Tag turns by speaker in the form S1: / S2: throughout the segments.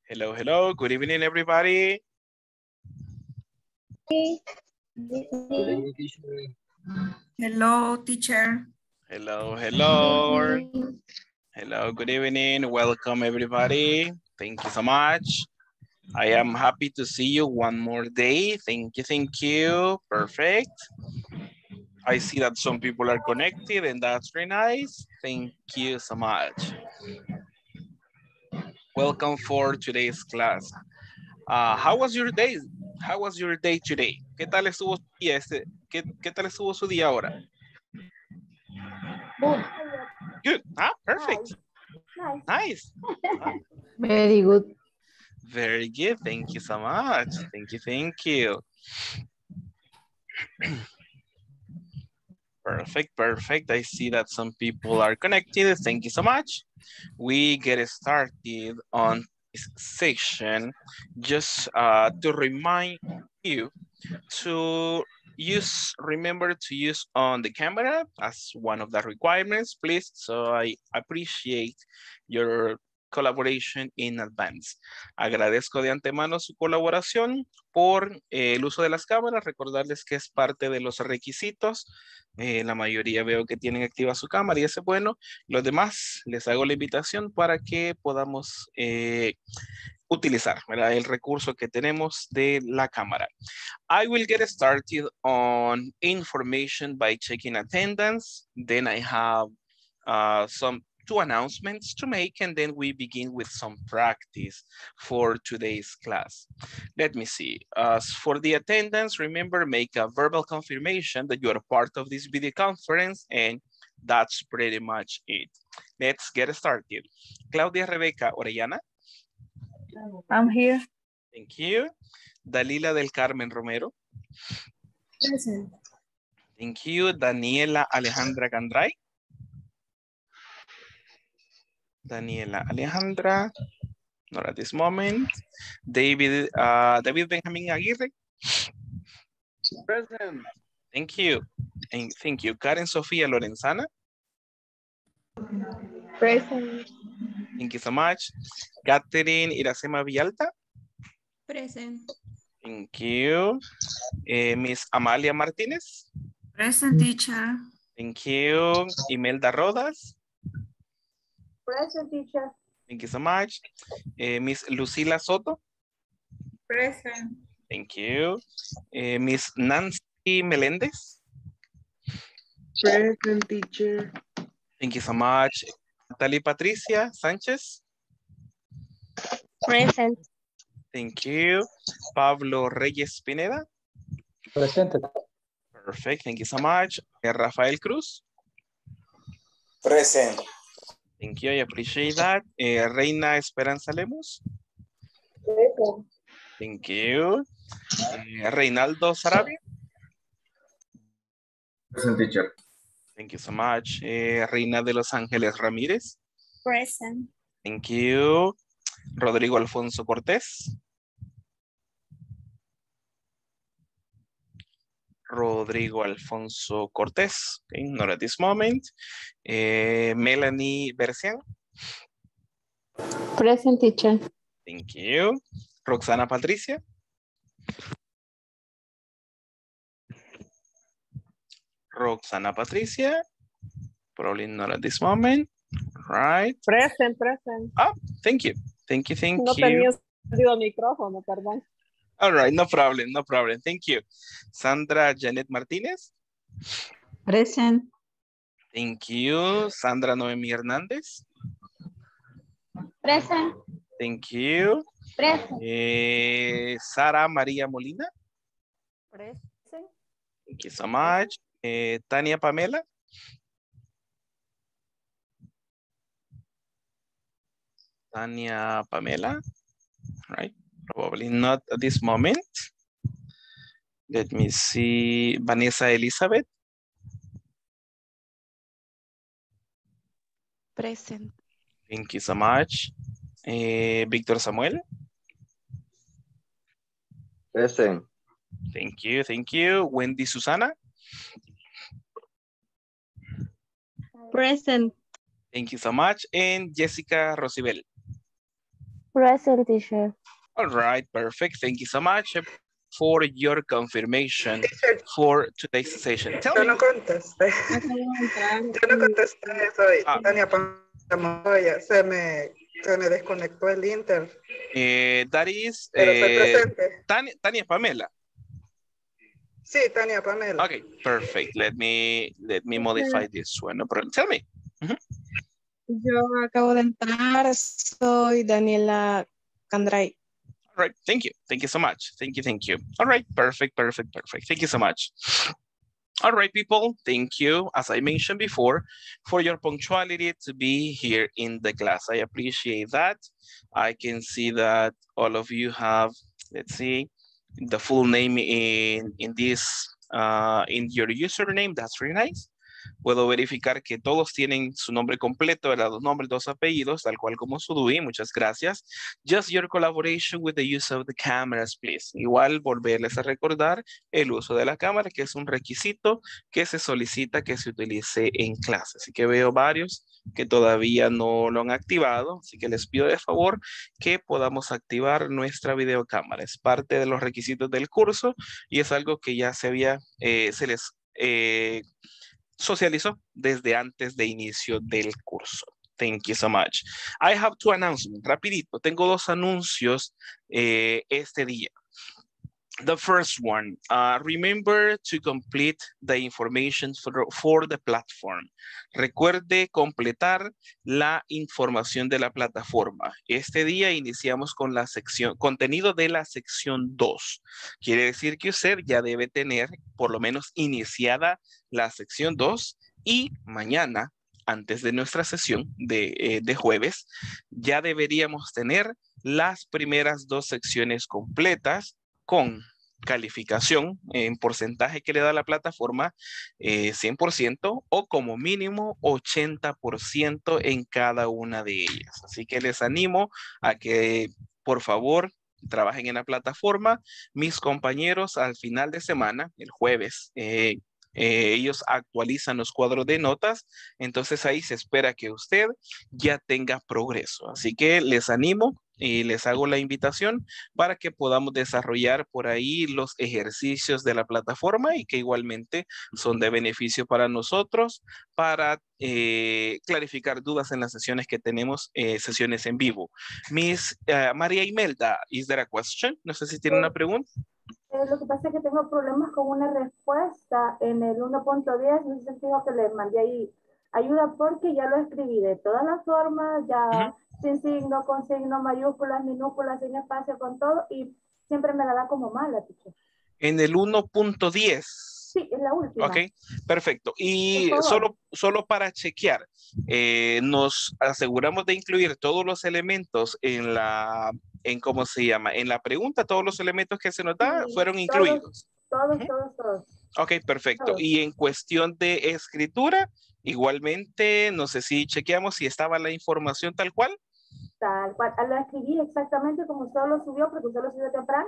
S1: Hello, hello. Good evening, everybody.
S2: Good evening, teacher.
S3: Hello, teacher.
S1: Hello, hello. Hello, good evening. Welcome, everybody. Thank you so much. I am happy to see you one more day. Thank you, thank you. Perfect. I see that some people are connected and that's very nice. Thank you so much. Welcome for today's class. How was your day? How was your day today? ¿Qué tal estuvo su día? ¿Qué tal estuvo su día ahora? Good. Perfect. Nice.
S4: Very good.
S1: Very good. Thank you so much. Thank you. Thank you. Perfect. Perfect. I see that some people are connected. Thank you so much. We get started on this section. Just to remind you to remember to use on the camera as one of the requirements, please. So I appreciate your collaboration in advance. Agradezco de antemano su colaboración por el uso de las cámaras. Recordarles que es parte de los requisitos. La mayoría veo que tienen activa su cámara y eso es bueno. Los demás les hago la invitación para que podamos utilizar, ¿verdad? El recurso que tenemos de la cámara. I will get started on information by checking attendance. Then I have two announcements to make, and then we begin with some practice for today's class. Let me see. As for the attendance, remember, make a verbal confirmation that you are part of this video conference, and that's pretty much it. Let's get started. Claudia Rebeca Orellana.
S4: I'm here.
S1: Thank you. Dalila del Carmen Romero.
S3: Present.
S1: Thank you. Daniela Alejandra Gandray. Daniela Alejandra. Not at this moment. David Benjamin Aguirre.
S2: Present.
S1: Thank you. And thank you. Karen Sofía Lorenzana.
S4: Present.
S1: Thank you so much. Catherine Iracema Villalta.
S3: Present.
S1: Thank you. Miss Amalia Martínez.
S3: Present, teacher.
S1: Thank you. Imelda Rodas.
S4: Present, teacher.
S1: Thank you so much. Miss Lucila Soto.
S3: Present.
S1: Thank you. Miss Nancy Melendez.
S5: Present, teacher.
S1: Thank you so much. Natalie Patricia Sánchez.
S4: Present.
S1: Thank you. Pablo Reyes Pineda.
S2: Presente.
S1: Perfect. Thank you so much. Rafael Cruz.
S6: Present.
S1: Thank you. I appreciate that. Reina Esperanza Lemos.
S4: Present.
S1: Thank you. Reinaldo Sarabia.
S2: Present, teacher.
S1: Thank you so much. Reina de Los Ángeles Ramírez.
S4: Present.
S1: Thank you. Rodrigo Alfonso Cortés. Rodrigo Alfonso Cortés. Okay, not at this moment. Melanie Bercian.
S4: Present, teacher.
S1: Thank you. Roxana Patricia. Roxana Patricia. Probably not at this moment. Right.
S4: Present, present.
S1: Oh, thank you. Thank you, thank
S4: No
S1: you.
S4: tenía encendido el micrófono, perdón.
S1: All right, no problem, no problem. Thank you. Sandra Janet Martínez.
S4: Present.
S1: Thank you. Sandra Noemi Hernández.
S4: Present.
S1: Thank you.
S4: Present.
S1: Sara María Molina.
S4: Present.
S1: Thank you so much. Tania Pamela. Tania Pamela. Right. Probably not at this moment. Let me see. Vanessa Elizabeth.
S4: Present.
S1: Thank you so much. Víctor Samuel.
S2: Present.
S1: Thank you, thank you. Wendy Susana.
S4: Present.
S1: Thank you so much. And Jessica Rosibel.
S4: Present, teacher.
S1: All right, perfect. Thank you so much for your confirmation
S5: Teacher,
S1: for today's session. Tell
S5: yo
S1: me.
S5: no contesté.
S3: Acabo de entrar.
S5: Yo no contesté, soy
S1: Ah.
S5: Tania Pamoya. Se me desconectó el Inter.
S1: That is
S5: Pero soy presente.
S1: Tania Pamela.
S5: Sí, Tania Pamela.
S1: Okay, perfect. Let me modify this one. No problem. Tell me.
S3: Yo acabo de entrar, soy Daniela Candray.
S1: All right, thank you. Thank you so much. Thank you. All right, perfect. Thank you so much. All right, people, thank you, as I mentioned before, for your punctuality to be here in the class. I appreciate that. I can see that all of you have, let's see, the full name in this, in your username. That's really nice. Puedo verificar que todos tienen su nombre completo, ¿verdad? 2 nombres, 2 apellidos, tal cual como su DUI. Muchas gracias. Just your collaboration with the use of the cameras, please. Igual volverles a recordar el uso de la cámara, que es un requisito que se solicita que se utilice en clase. Así que veo varios que todavía no lo han activado, así que les pido de favor que podamos activar nuestra videocámara. Es parte de los requisitos del curso y es algo que ya se les socializó desde antes de inicio del curso. Thank you so much. I have 2 announcements. Rapidito, tengo 2 anuncios este día. The first one, remember to complete the information for the platform. Recuerde completar la información de la plataforma. Este día iniciamos con la sección, contenido de la sección 2. Quiere decir que usted ya debe tener por lo menos iniciada la sección 2 y mañana, antes de nuestra sesión de jueves, ya deberíamos tener las primeras 2 secciones completas con calificación en porcentaje que le da la plataforma 100% o como mínimo 80% en cada una de ellas. Así que les animo a que por favor trabajen en la plataforma. Mis compañeros al final de semana, el jueves, ellos actualizan los cuadros de notas, entonces ahí se espera que usted ya tenga progreso. Así que les animo y les hago la invitación para que podamos desarrollar por ahí los ejercicios de la plataforma y que igualmente son de beneficio para nosotros para clarificar dudas en las sesiones que tenemos, sesiones en vivo. Miss María Imelda, is there a question? No sé si tiene una pregunta.
S6: Lo que pasa es que tengo problemas con una respuesta en el 1.10, en ese sentido que le mandé ahí ayuda porque ya lo escribí de todas las formas, ya sin signo, con signo, mayúsculas, minúsculas, sin espacio, con todo, y siempre me la da como mala, teacher.
S1: En el 1.10.
S6: Sí, es la última.
S1: Ok, perfecto. Y solo para chequear, nos aseguramos de incluir todos los elementos en la, ¿cómo se llama? En la pregunta, todos los elementos que se nos da fueron incluidos.
S6: Todos.
S1: Ok, perfecto.
S6: Todos.
S1: Y en cuestión de escritura, igualmente, no sé si chequeamos si estaba la información tal cual.
S6: Tal cual. La escribí exactamente como usted lo subió, porque usted lo subió temprano.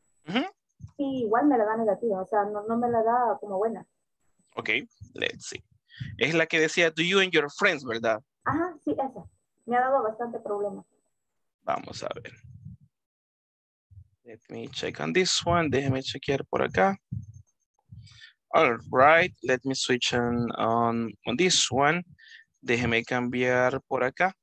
S6: Y igual me la da negativa, o sea, no me la da como buena.
S1: Ok, let's see. Es la que decía, do you and your friends, ¿verdad?
S6: Ajá, sí, esa. Me ha dado bastante problema.
S1: Vamos a ver. Let me check on this one. Déjeme chequear por acá. All right, let me switch on this one. Déjeme cambiar por acá.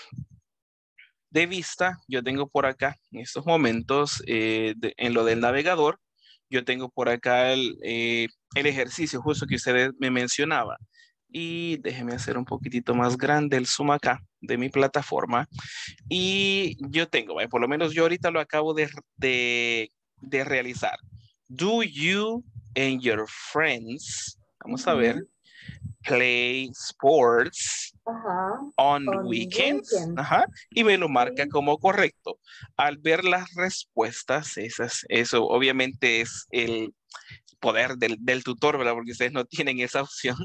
S1: De vista, yo tengo por acá, en estos momentos, en lo del navegador, yo tengo por acá el ejercicio justo que usted me mencionaba. Y déjeme hacer un poquitito más grande el zoom acá de mi plataforma. Y yo tengo, por lo menos yo ahorita lo acabo de realizar. Do you and your friends, vamos a ver, play sports on weekends? Y me lo marca como correcto. Al ver las respuestas, eso obviamente es el poder del tutor, ¿verdad? Porque ustedes no tienen esa opción.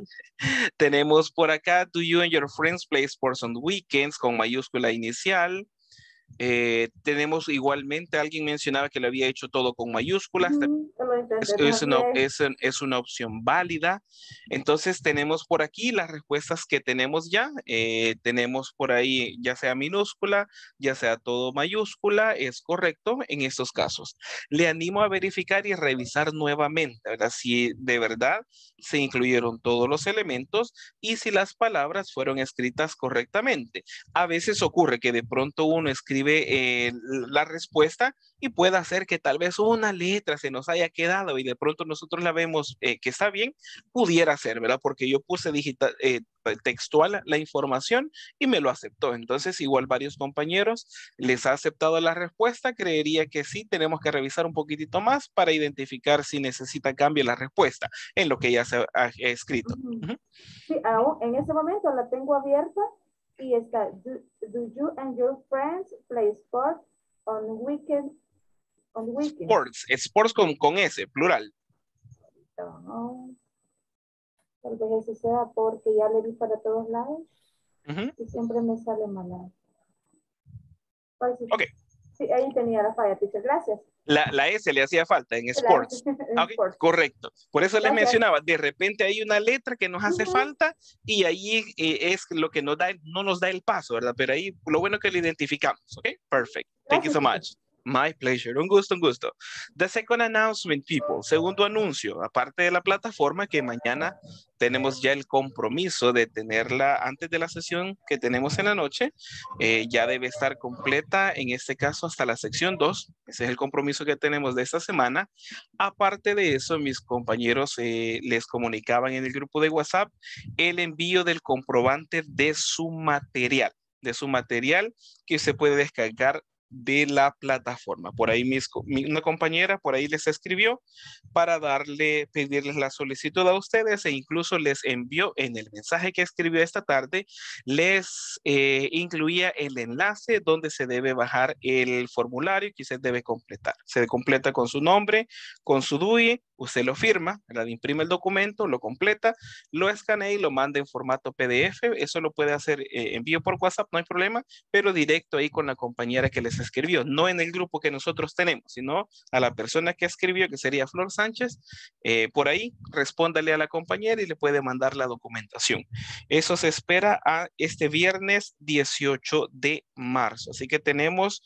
S1: Tenemos por acá, do you and your friends play sports on weekends? Con mayúscula inicial. Tenemos igualmente, alguien mencionaba que lo había hecho todo con mayúsculas. Es una opción válida. Entonces tenemos por aquí las respuestas que tenemos ya. Tenemos por ahí ya sea minúscula, ya sea todo mayúscula. Es correcto en estos casos. Le animo a verificar y revisar nuevamente, ¿verdad? Si de verdad se incluyeron todos los elementos y si las palabras fueron escritas correctamente. A veces ocurre que de pronto uno escribe la respuesta y puede hacer que tal vez una letra se nos haya quedado y de pronto nosotros la vemos que está bien, pudiera ser, ¿verdad? Porque yo puse textual la información y me lo aceptó. Entonces, igual varios compañeros les ha aceptado la respuesta. Creería que sí, tenemos que revisar un poquitito más para identificar si necesita cambio la respuesta en lo que ya se ha escrito.
S6: Sí, aún en ese momento la tengo abierta y está, do you and your friends play sports on weekend?
S1: Sports con S, plural.
S6: No. Tal vez eso sea porque ya le di para todos lados y siempre me sale mal.
S1: Ok.
S6: Sí, ahí tenía la falla, teacher. Gracias.
S1: La S le hacía falta en sports. Okay, correcto. Por eso les mencionaba, de repente hay una letra que nos hace falta y ahí es lo que no nos da el paso, ¿verdad? Pero ahí lo bueno es que lo identificamos. Ok, perfect. Thank you so much. My pleasure. Un gusto, un gusto. The second announcement, people. Segundo anuncio, aparte de la plataforma, que mañana tenemos ya el compromiso de tenerla antes de la sesión que tenemos en la noche. Ya debe estar completa, en este caso, hasta la sección 2. Ese es el compromiso que tenemos de esta semana. Aparte de eso, mis compañeros les comunicaban en el grupo de WhatsApp el envío del comprobante de su material que se puede descargar de la plataforma. Por ahí una compañera por ahí les escribió para pedirles la solicitud a ustedes e incluso les envió en el mensaje que escribió esta tarde, les incluía el enlace donde se debe bajar el formulario que usted debe completar. Se completa con su nombre, con su DUI, usted lo firma, ¿verdad? Imprime el documento, lo completa, lo escanea y lo manda en formato PDF. Eso lo puede hacer envío por WhatsApp, no hay problema, pero directo ahí con la compañera que les escribió, no en el grupo que nosotros tenemos, sino a la persona que escribió, que sería Flor Sánchez. Por ahí, respóndale a la compañera y le puede mandar la documentación. Eso se espera a este viernes 18 de marzo. Así que tenemos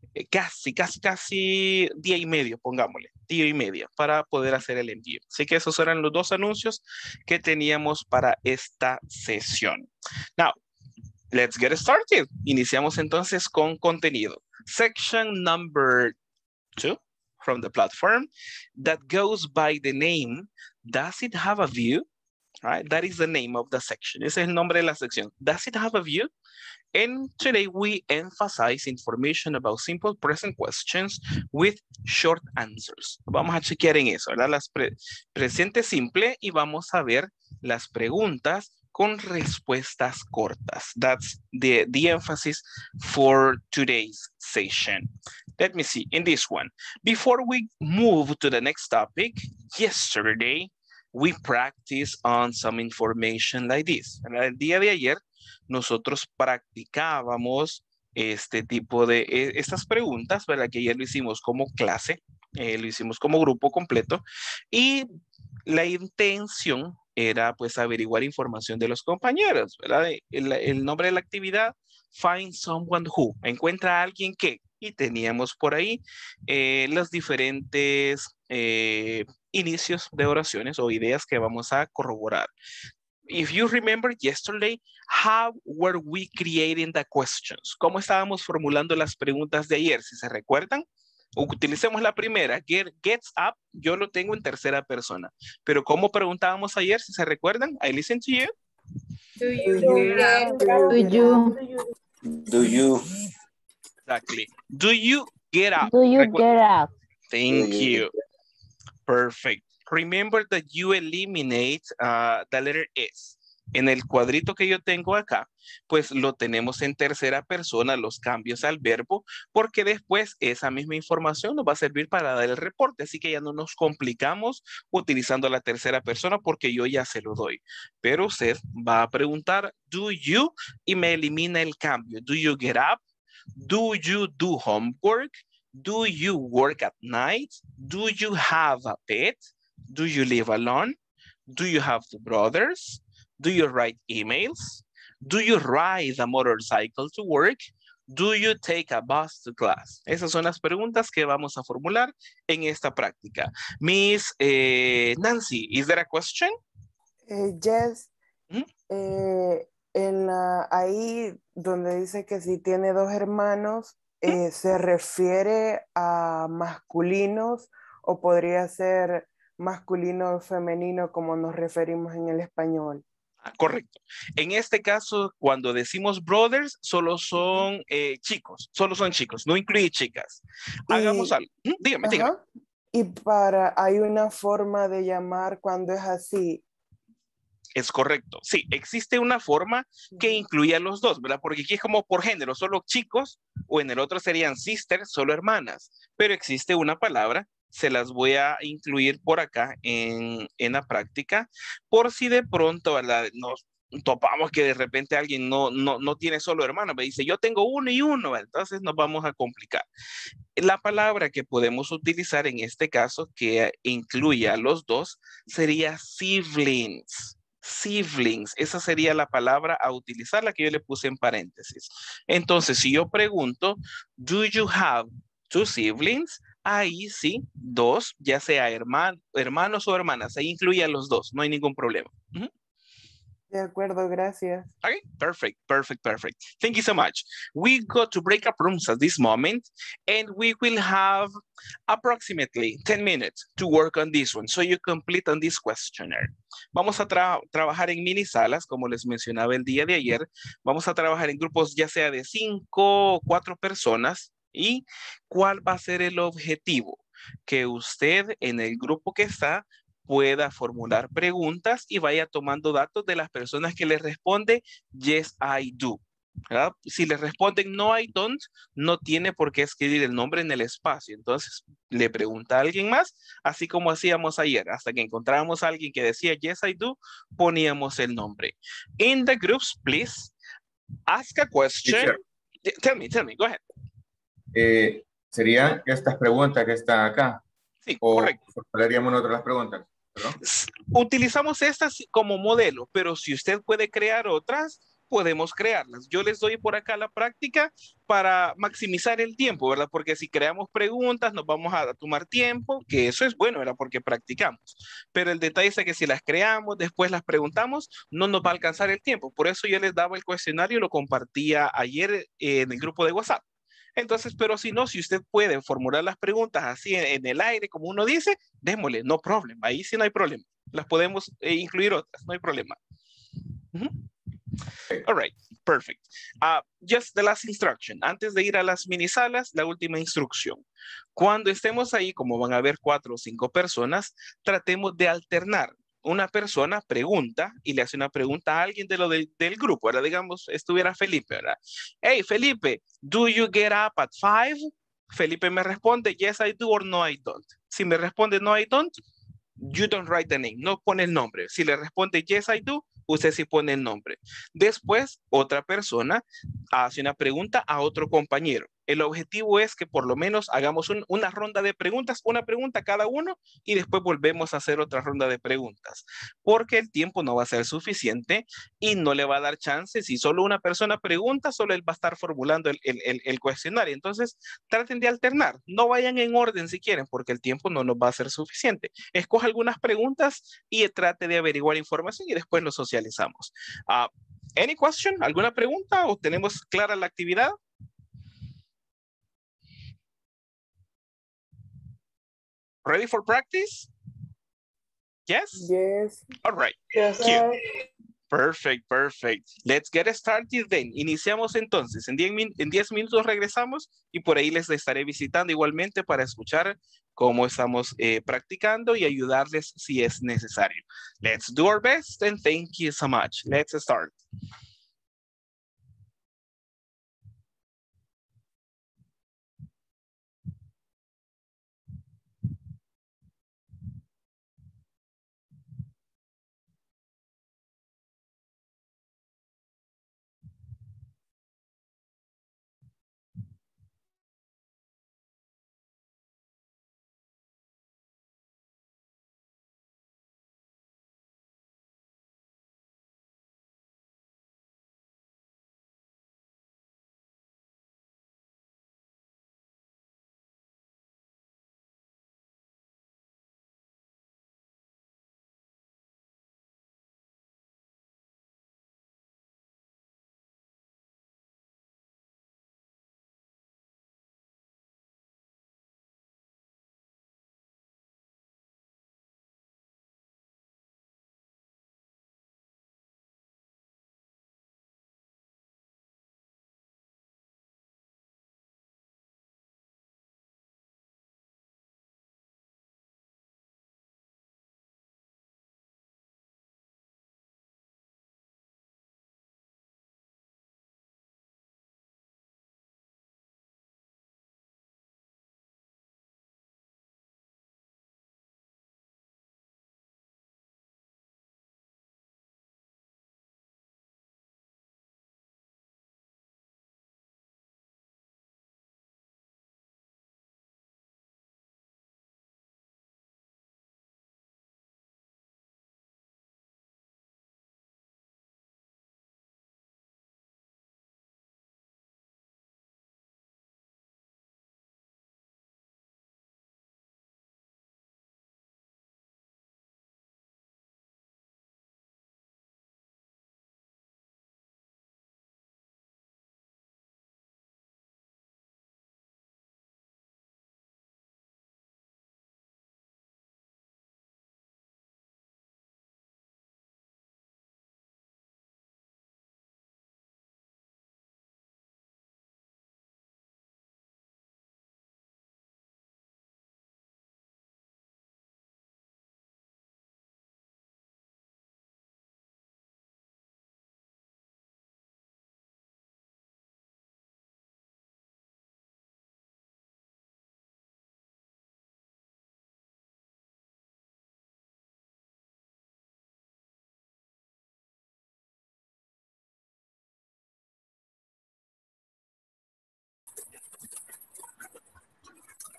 S1: casi día y medio, pongámosle, día y medio para poder hacer el envío. Así que esos eran los dos anuncios que teníamos para esta sesión. Now, let's get started. Iniciamos entonces con contenido. Section number 2 from the platform that goes by the name, does it have a view? Right? That is the name of the section. Ese es el nombre de la sección. Does it have a view? And today we emphasize information about simple present questions with short answers. Vamos a chequear en eso, ¿verdad? Presente simple y vamos a ver las preguntas con respuestas cortas. That's the emphasis for today's session. Let me see, in this one. Before we move to the next topic, yesterday we practiced on some information like this. El día de ayer nosotros practicábamos este tipo de estas preguntas, ¿verdad? Que ayer lo hicimos como clase, lo hicimos como grupo completo y la intención era pues averiguar información de los compañeros, ¿verdad? El nombre de la actividad, find someone who, encuentra a alguien que, y teníamos por ahí los diferentes inicios de oraciones o ideas que vamos a corroborar. If you remember yesterday, how were we creating the questions? ¿Cómo estábamos formulando las preguntas de ayer? Si se recuerdan, utilicemos la primera, gets up, yo lo tengo en tercera persona. Pero ¿cómo preguntábamos ayer? Si se recuerdan, I listen to you.
S3: Do you?
S1: Exactly. Do you get up?
S4: Do you get up?
S1: Thank you. Perfect. Remember that you eliminate the letter S. En el cuadrito que yo tengo acá, pues lo tenemos en tercera persona, los cambios al verbo, porque después esa misma información nos va a servir para dar el reporte, así que ya no nos complicamos utilizando la tercera persona porque yo ya se lo doy. Pero usted va a preguntar, do you, y me elimina el cambio. Do you get up? Do you do homework? Do you work at night? Do you have a pet? Do you live alone? Do you have two brothers? Do you write emails? Do you ride a motorcycle to work? Do you take a bus to class? Esas son las preguntas que vamos a formular en esta práctica. Miss Nancy, is there a question?
S7: Yes.
S1: ¿Mm?
S7: Ahí donde dice que si tiene dos hermanos, ¿se refiere a masculinos o podría ser masculino o femenino como nos referimos en el español?
S1: Correcto. En este caso, cuando decimos brothers, solo son chicos, no incluye chicas. Hagamos algo. Dígame, dígame.
S7: Y hay una forma de llamar cuando es así.
S1: Es correcto. Sí, existe una forma que incluye a los dos, ¿verdad? Porque aquí es como por género, solo chicos, o en el otro serían sisters, solo hermanas. Pero existe una palabra, se las voy a incluir por acá en la práctica, por si de pronto, ¿verdad? Nos topamos que de repente alguien no tiene solo hermanos, me dice, yo tengo uno y uno, entonces nos vamos a complicar. La palabra que podemos utilizar en este caso, que incluye a los dos, sería siblings. Siblings, esa sería la palabra a utilizar, la que yo le puse en paréntesis. Entonces, si yo pregunto, do you have two siblings? Ahí sí, dos, ya sea hermanos o hermanas, ahí incluye a los dos, no hay ningún problema.
S7: De acuerdo, gracias.
S1: Okay, perfect. Thank you so much. We go to breakup rooms at this moment, and we will have approximately 10 minutes to work on this one, so you complete on this questionnaire. Vamos a trabajar en mini salas, como les mencionaba el día de ayer. Vamos a trabajar en grupos ya sea de 5 o 4 personas. ¿Y cuál va a ser el objetivo? Que usted en el grupo que está pueda formular preguntas y vaya tomando datos de las personas que le responde yes, I do. ¿Verdad? Si le responden no, I don't, no tiene por qué escribir el nombre en el espacio. Entonces le pregunta a alguien más, así como hacíamos ayer, hasta que encontrábamos a alguien que decía yes, I do, poníamos el nombre. In the groups, please, ask a question. Tell me, go ahead.
S2: ¿Serían estas preguntas que están acá?
S1: Sí,
S2: ¿O
S1: correcto.
S2: formularíamos nosotros las preguntas? ¿Perdón?
S1: Utilizamos estas como modelo, pero si usted puede crear otras, podemos crearlas. Yo les doy por acá la práctica para maximizar el tiempo, ¿verdad? Porque si creamos preguntas, nos vamos a tomar tiempo, que eso es bueno, ¿verdad? Porque practicamos. Pero el detalle es que si las creamos, después las preguntamos, no nos va a alcanzar el tiempo. Por eso yo les daba el cuestionario, lo compartía ayer en el grupo de WhatsApp. Entonces, pero si no, si usted puede formular las preguntas así en el aire, como uno dice, démosle, no problem. Ahí sí no hay problema. Las podemos incluir otras, no hay problema. All right, perfect. Just the last instruction. Antes de ir a las mini salas, la última instrucción. Cuando estemos ahí, como van a ver 4 o 5 personas, tratemos de alternar. Una persona pregunta y le hace una pregunta a alguien del grupo, ¿verdad? Digamos, estuviera Felipe, ¿verdad? Hey, Felipe, do you get up at 5? Felipe me responde, yes, I do, or no, I don't. Si me responde no, I don't, you don't write the name, no pone el nombre. Si le responde yes, I do, usted sí pone el nombre. Después, otra persona hace una pregunta a otro compañero. El objetivo es que por lo menos hagamos una ronda de preguntas, una pregunta cada uno, y después volvemos a hacer otra ronda de preguntas, porque el tiempo no va a ser suficiente y no le va a dar chance. Si solo una persona pregunta, solo él va a estar formulando el cuestionario. Entonces, traten de alternar. No vayan en orden si quieren, porque el tiempo no nos va a ser suficiente. Escoja algunas preguntas y trate de averiguar información y después lo socializamos. Any question? ¿Alguna pregunta o tenemos clara la actividad? Ready for practice? Yes?
S7: Yes.
S1: All right.
S7: Yes.
S1: Perfect. Let's get started then. Iniciamos entonces. En 10 minutos regresamos y por ahí les estaré visitando igualmente para escuchar cómo estamos practicando y ayudarles si es necesario. Let's do our best and thank you so much. Let's start.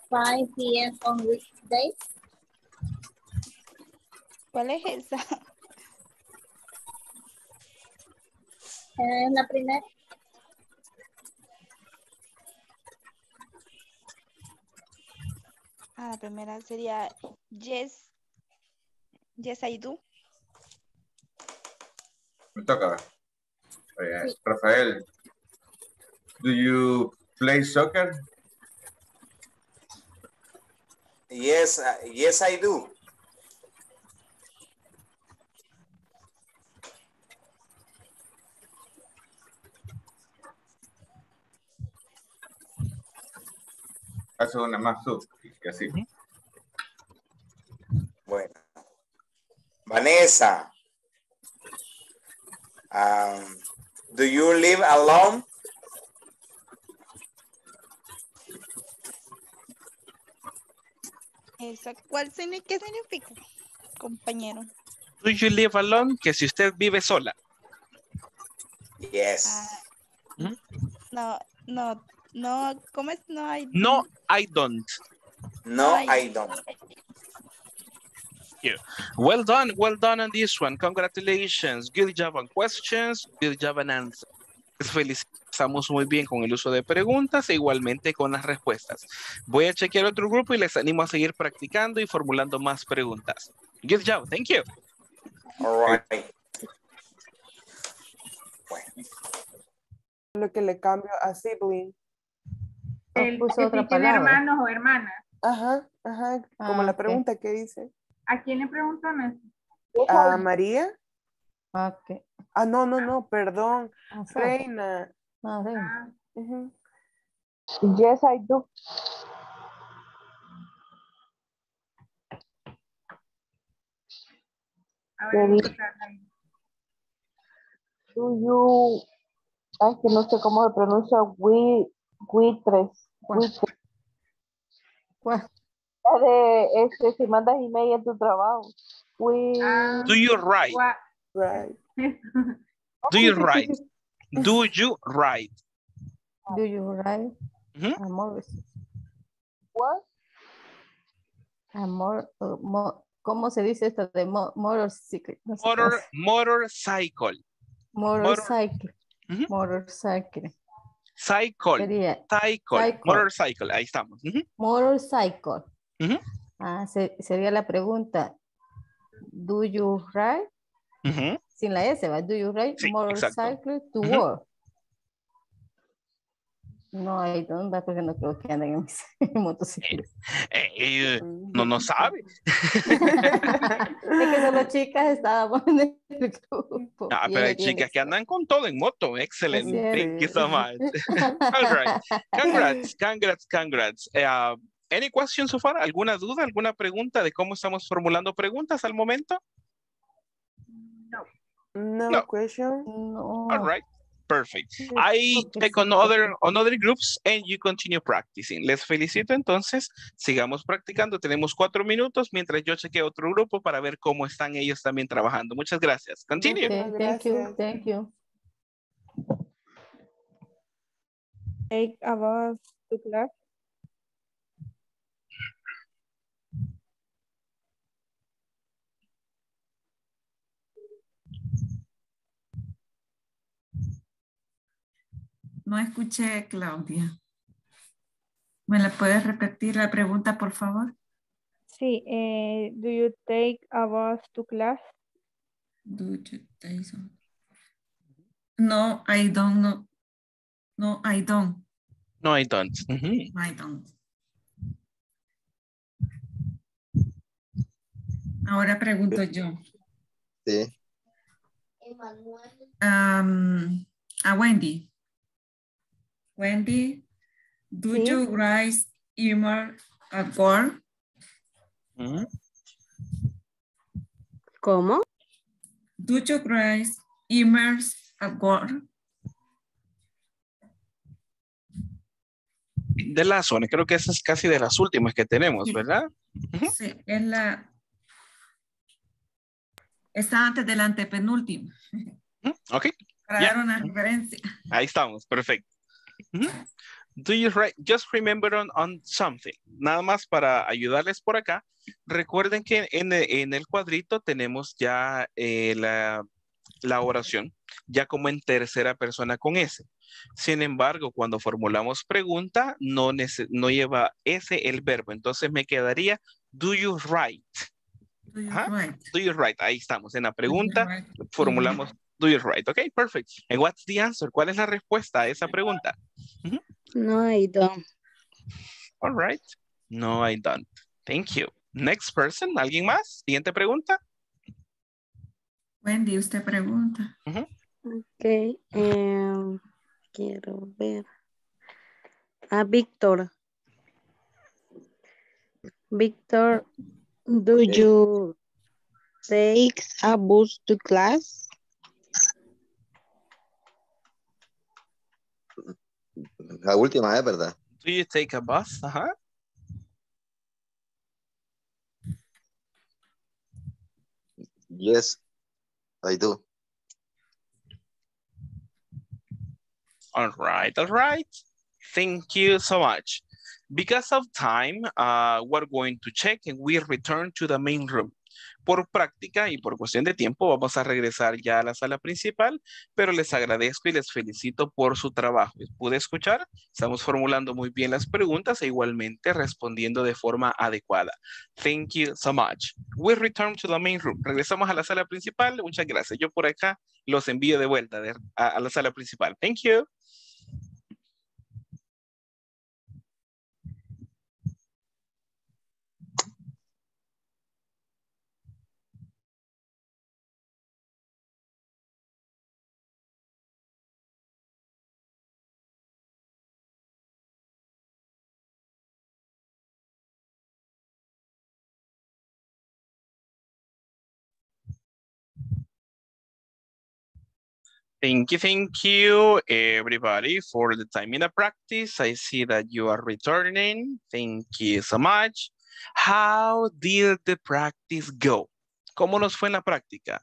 S8: 5 p.m. on weekdays.
S4: ¿Cuál es esa?
S8: Es la primera.
S4: La primera sería yes. Yes, I do.
S2: Me toca. Rafael, do you play soccer?
S3: Yes, yes, I do.
S2: Hace una más tú, que así.
S3: Bueno. Vanessa, do you live alone?
S4: ¿Qué significa, compañero?
S1: Do you live alone? Que si usted vive sola.
S3: Yes.
S4: No, ¿cómo es? No,
S1: No, I don't.
S3: No, I don't.
S1: Yeah. Well done on this one. Congratulations. Good job on questions, good job on answers. Les felicitamos muy bien con el uso de preguntas e igualmente con las respuestas. Voy a chequear otro grupo y les animo a seguir practicando y formulando más preguntas. Good job. Thank you.
S3: All right.
S7: Bueno. Lo que le cambio a sibling.
S9: El que tiene hermanos o hermanas.
S7: Ajá. Como la pregunta que dice.
S9: ¿A quién le preguntan?
S7: ¿A María?
S10: Okay.
S7: No, perdón. Reina.
S10: Reina.
S6: Yes, I do.
S9: A ver,
S6: do you, que no sé cómo se pronuncia, buitres.
S10: ¿Cuál?
S6: De si mandas email en tu trabajo.
S1: Do you write?
S7: Right.
S1: Do you write? Do you write?
S10: Do you write? Amor.
S6: What?
S10: Amor. ¿Cómo se dice esto de motorcycle? No sé
S1: Motorcycle.
S10: Motorcycle. Motorcycle.
S1: Cycle.
S10: Sería
S1: cycle. Motorcycle. Ahí estamos.
S10: Motorcycle. Sería la pregunta. Do you ride? Sin la S, ¿va? Do you ride motorcycle to work? No, I don't, porque no creo que anden en mis motocicletas.
S1: No sabe.
S10: Es que solo chicas estábamos en el grupo.
S1: Pero hay chicas que andan con todo en moto. Excelente. Thank you so much. All right. Congrats. Any questions so far? ¿Alguna duda? ¿Alguna pregunta de cómo estamos formulando preguntas al momento?
S7: No question.
S10: No.
S1: All right. Perfect. I take on other groups and you continue practicing. Les felicito entonces. Sigamos practicando. Tenemos 4 minutos mientras yo chequeo otro grupo para ver cómo están ellos también trabajando. Muchas gracias. Continue.
S10: Okay, thank you.
S11: Take a bus to class.
S12: No escuché, Claudia. ¿Me la puedes repetir la pregunta, por favor?
S11: Sí, do you take a bus to class?
S12: Do you take some? No, I don't. No, I don't.
S1: No, I don't.
S12: I don't. Ahora pregunto yo.
S3: Sí.
S12: A Wendy. Wendy, do you write email at work?
S13: ¿Cómo?
S12: Do you write emails at work?
S1: De la zona, creo que esa es casi de las últimas que tenemos, ¿verdad?
S12: Sí, es la... Está antes del antepenúltimo.
S1: Ok.
S12: Para dar una referencia.
S1: Ahí estamos, perfecto. Do you write? Just remember on something. Nada más para ayudarles por acá. Recuerden que en el cuadrito tenemos ya la oración, ya como en tercera persona con S. Sin embargo, cuando formulamos pregunta, no lleva S el verbo. Entonces me quedaría, do you write?
S12: Do you write?
S1: Do you write? Ahí estamos. En la pregunta formulamos, do you write? Ok, perfect. And what's the answer? ¿Cuál es la respuesta a esa pregunta?
S13: No, I don't.
S1: All right. No, I don't. Thank you. Next person. ¿Alguien más? Siguiente pregunta.
S12: Wendy, usted pregunta.
S13: Ok. Quiero ver. Víctor. Víctor, do you take a bus to class?
S14: La última es verdad.
S1: Do you take a bus? Ajá.
S14: Yes, I do.
S1: All right, all right. Thank you so much. Because of time, we're going to check and we return to the main room. Por práctica y por cuestión de tiempo, vamos a regresar ya a la sala principal, pero les agradezco y les felicito por su trabajo. ¿Pude escuchar? Estamos formulando muy bien las preguntas e igualmente respondiendo de forma adecuada. Thank you so much. We return to the main room. Regresamos a la sala principal. Muchas gracias. Yo por acá los envío de vuelta a la sala principal. Thank you. Thank you, everybody, for the time in the practice. I see that you are returning. Thank you so much. How did the practice go? ¿Cómo nos fue en la práctica?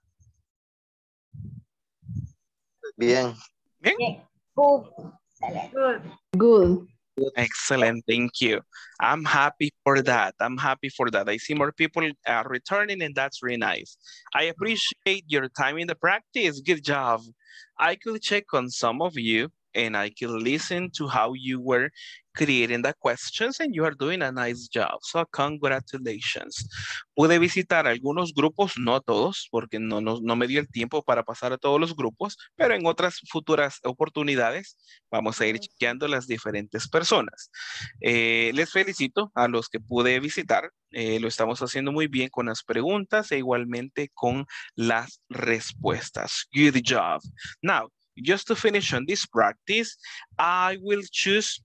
S14: Bien.
S1: Bien.
S9: Good.
S10: Good.
S1: Excellent, thank you. I'm happy for that. I'm happy for that. I see more people returning and that's really nice. I appreciate your time in the practice. Good job. I could check on some of you and I could listen to how you were creating the questions and you are doing a nice job. So congratulations. Pude visitar algunos grupos, no todos, porque no me dio el tiempo para pasar a todos los grupos, pero en otras futuras oportunidades vamos a ir chequeando las diferentes personas. Les felicito a los que pude visitar. Lo estamos haciendo muy bien con las preguntas e igualmente con las respuestas. Good job. Now, just to finish on this practice, I will choose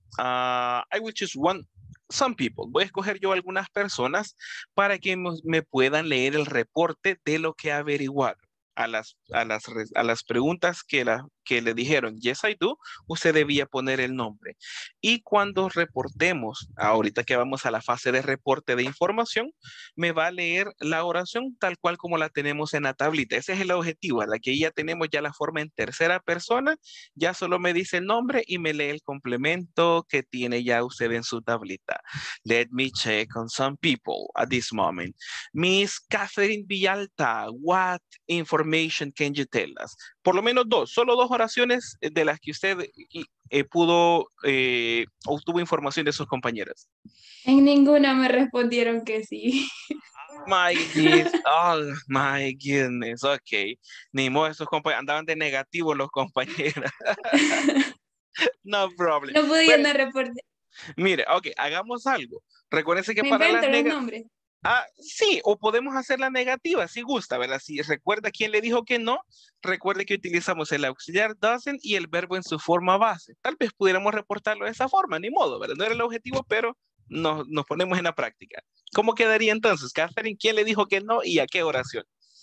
S1: some people. Voy a escoger yo algunas personas para que me puedan leer el reporte de lo que averiguaron. A las preguntas que le dijeron yes I do, usted debía poner el nombre. Y cuando reportemos, ahorita que vamos a la fase de reporte de información, me va a leer la oración tal cual como la tenemos en la tablita. Ese es el objetivo, a la que ya tenemos ya la forma en tercera persona, ya solo me dice el nombre y me lee el complemento que tiene ya usted en su tablita. Let me check on some people at this moment. Miss Catherine Villalta, what information can you tell us? Por lo menos solo dos oraciones de las que usted obtuvo información de sus compañeras.
S15: En ninguna me respondieron que sí.
S1: Oh my goodness, ok. Ni modo, esos compañeros andaban de negativo los compañeros. No problem.
S15: No podían dar reporte.
S1: Mire, ok, hagamos algo. Recuérdense que
S15: me
S1: para
S15: invento
S1: las
S15: los nombres.
S1: Sí, o podemos hacer la negativa, si gusta, ¿verdad? Si recuerda quién le dijo que no, recuerde que utilizamos el auxiliar doesn't y el verbo en su forma base. Tal vez pudiéramos reportarlo de esa forma, ni modo, ¿verdad? No era el objetivo, pero nos ponemos en la práctica. ¿Cómo quedaría entonces, Catherine? ¿Quién le dijo que no y a qué oración?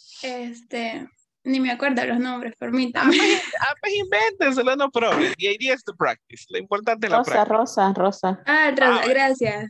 S15: Ni me acuerdo los nombres, permítame.
S1: Pues invéntenselo, no problem. The idea is to practice. Lo importante es la práctica.
S10: Rosa.
S15: Rosa, gracias.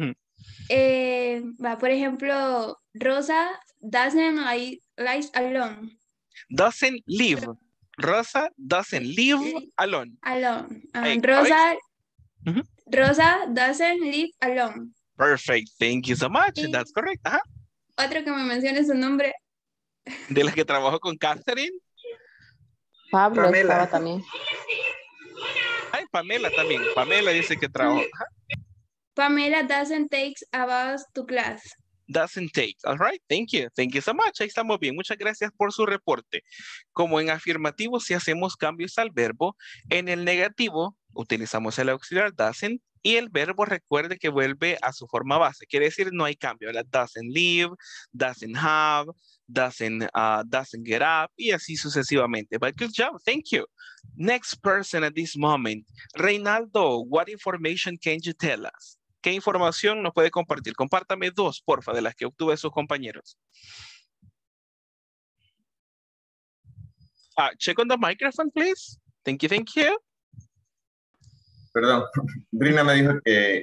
S15: Por ejemplo, Rosa doesn't live alone.
S1: Doesn't live. Rosa doesn't live alone.
S15: Alone.
S1: Hey,
S15: Rosa Rosa doesn't live alone.
S1: Perfect. Thank you so much. That's correct. Ajá.
S15: Otro que me mencione su nombre.
S1: De las que trabajó con Catherine.
S16: Pablo
S5: Pamela.
S16: estaba también.
S1: Ay, Pamela también. Pamela dice que trabajó. Ajá.
S15: Pamela doesn't take a bus to class.
S1: Doesn't take. All right. Thank you. Thank you so much. Ahí estamos bien. Muchas gracias por su reporte. Como en afirmativo, si hacemos cambios al verbo, en el negativo utilizamos el auxiliar doesn't y el verbo recuerde que vuelve a su forma base. Quiere decir no hay cambio. ¿Verdad? Doesn't live, doesn't have, doesn't get up y así sucesivamente. But good job. Thank you. Next person at this moment. Reinaldo, what information can you tell us? ¿Qué información nos puede compartir? Compártame dos, porfa, de las que obtuve sus compañeros. Check on the microphone, please. Thank you, thank you.
S2: Perdón, Rina me dijo que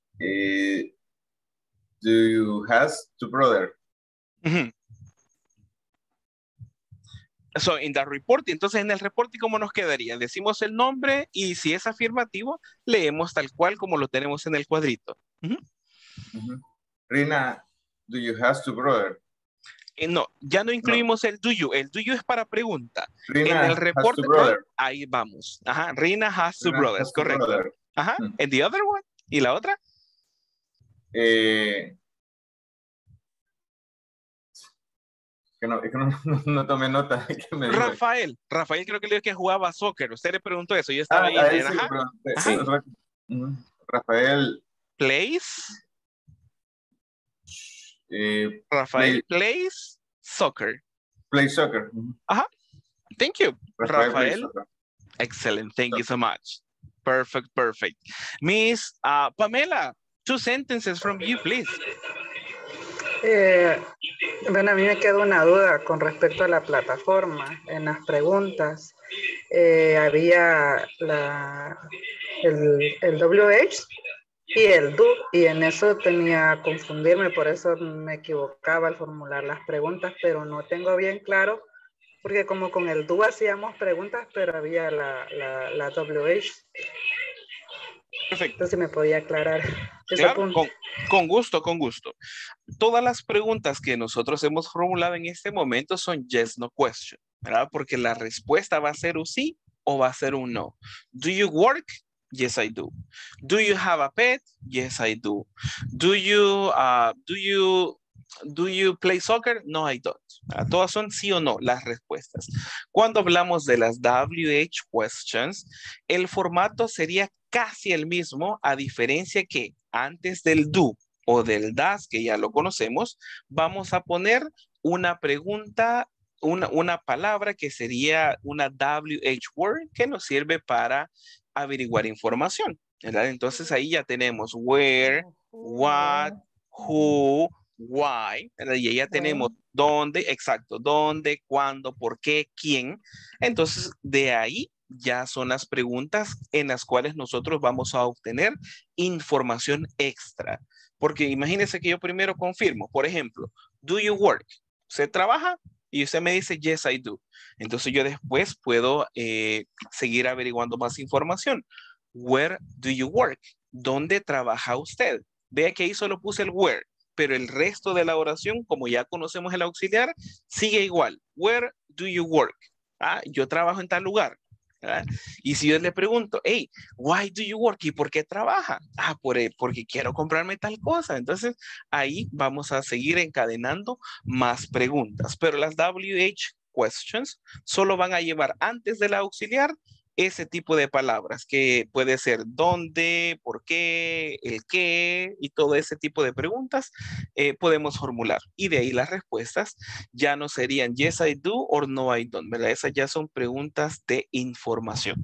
S2: do you have two brothers?
S1: So, in the report, entonces en el reporte, ¿cómo nos quedaría? Decimos el nombre y si es afirmativo, leemos tal cual como lo tenemos en el cuadrito.
S2: Rina, do you have two brothers?
S1: No, ya no incluimos el do you. El do you es para pregunta.
S2: Rina
S1: en el reporte,
S2: has two brothers.
S1: ahí vamos. Ajá, Rina has two
S2: Rina
S1: brothers,
S2: has two
S1: correcto.
S2: brothers.
S1: Ajá, and the other one. ¿Y la otra?
S2: Que no tomé nota. Que me
S1: Rafael creo que le dijo que jugaba soccer. Usted le preguntó eso. Yo estaba ahí.
S2: Sí, Rafael.
S1: Plays. Rafael plays soccer.
S2: Play soccer.
S1: Ajá. Thank you.
S2: Rafael.
S1: Excellent. Thank you so much. Perfect. Miss Pamela, 2 sentences from you, please.
S5: Bueno, a mí me queda una duda con respecto a la plataforma. En las preguntas había el WH y el do, y en eso tenía que confundirme, por eso me equivocaba al formular las preguntas, pero no tengo bien claro, porque como con el do hacíamos preguntas, pero había la WH.
S1: Perfecto.
S5: Entonces me podía aclarar.
S1: Claro, con gusto. Todas las preguntas que nosotros hemos formulado en este momento son yes, no question, ¿verdad? Porque la respuesta va a ser un sí o va a ser un no. Do you work? Yes, I do. Do you have a pet? Yes, I do. Do you play soccer? No, I don't. Todas son sí o no las respuestas. Cuando hablamos de las WH questions, el formato sería casi el mismo, a diferencia que antes del do o del does, que ya lo conocemos, vamos a poner una pregunta, una palabra que sería una WH word que nos sirve para averiguar información, ¿verdad? Entonces ahí ya tenemos where, what, who, why, ¿verdad? Y ahí ya tenemos dónde, exacto, dónde, cuándo, por qué, quién. Entonces de ahí ya son las preguntas en las cuales nosotros vamos a obtener información extra. Porque imagínense que yo primero confirmo, por ejemplo, do you work? ¿Usted trabaja? Y usted me dice, yes, I do. Entonces yo después puedo seguir averiguando más información. Where do you work? ¿Dónde trabaja usted? Vea que ahí solo puse el where, pero el resto de la oración, como ya conocemos el auxiliar, sigue igual. Where do you work? Yo trabajo en tal lugar. ¿verdad? Y si yo le pregunto, hey, why do you work? ¿Y por qué trabaja? Porque quiero comprarme tal cosa. Entonces, ahí vamos a seguir encadenando más preguntas. Pero las WH questions solo van a llevar antes del auxiliar ese tipo de palabras, que puede ser dónde, por qué, el qué, y todo ese tipo de preguntas podemos formular. Y de ahí las respuestas ya no serían yes, I do, or no, I don't, ¿verdad? Esas ya son preguntas de información.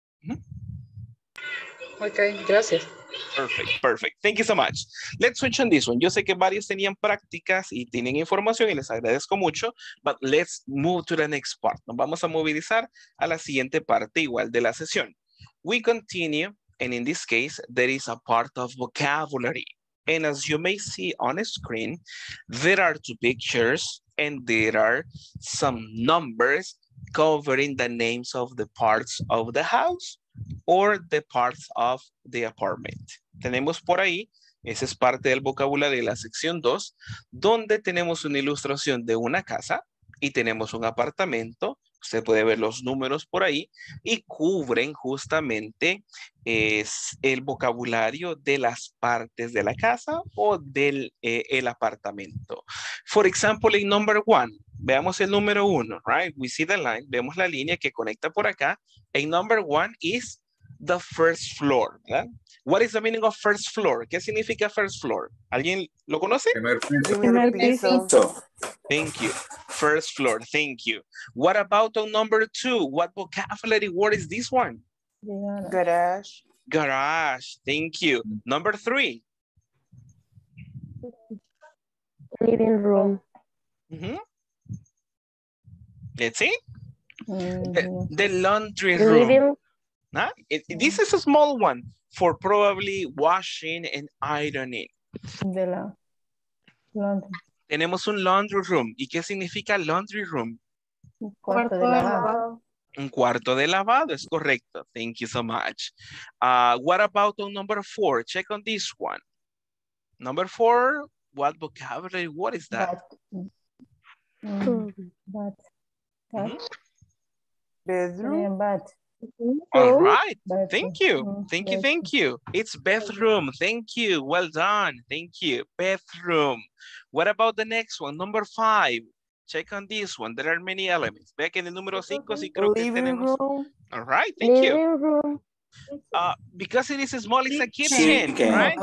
S5: Ok, gracias.
S1: Perfect. Thank you so much. Let's switch on this one. Yo sé que varios tenían prácticas y tienen información y les agradezco mucho, but let's move to the next part. Nos vamos a movilizar a la siguiente parte igual de la sesión. We continue, and in this case, there is a part of vocabulary. And as you may see on the screen, there are two pictures and there are some numbers covering the names of the parts of the house. or the parts of the apartment. Tenemos por ahí, esa es parte del vocabulario de la sección 2, donde tenemos una ilustración de una casa y tenemos un apartamento. Usted puede ver los números por ahí y cubren justamente el vocabulario de las partes de la casa o del el apartamento. For example, in number 1, veamos el número 1, right? We see the line, vemos la línea que conecta por acá. And number 1 is the first floor, ¿verdad? What is the meaning of first floor? ¿Qué significa first floor? ¿Alguien lo conoce?
S7: Primer piso.
S1: Thank you. First floor, thank you. What about on number 2? What vocabulary word is this one?
S7: Garage.
S1: Garage, thank you. Number 3.
S13: Living room.
S1: Let's see. The laundry room. Huh? This is a small one for probably washing and ironing. Tenemos un laundry room. ¿Y qué significa laundry room?
S11: Un cuarto de lavado.
S1: Un cuarto de lavado, es correcto. Thank you so much. What about on number 4? Check on this one. Number 4, what vocabulary, what is that?
S7: Bedroom.
S1: All right, thank you. Thank you. It's bathroom, thank you. Well done, thank you. Bathroom. What about the next one? Number 5. Check on this one. There are many elements. Ve que en el número 5 sí creo que tenemos. All right, thank you. Because it is small, it's a kitchen, right?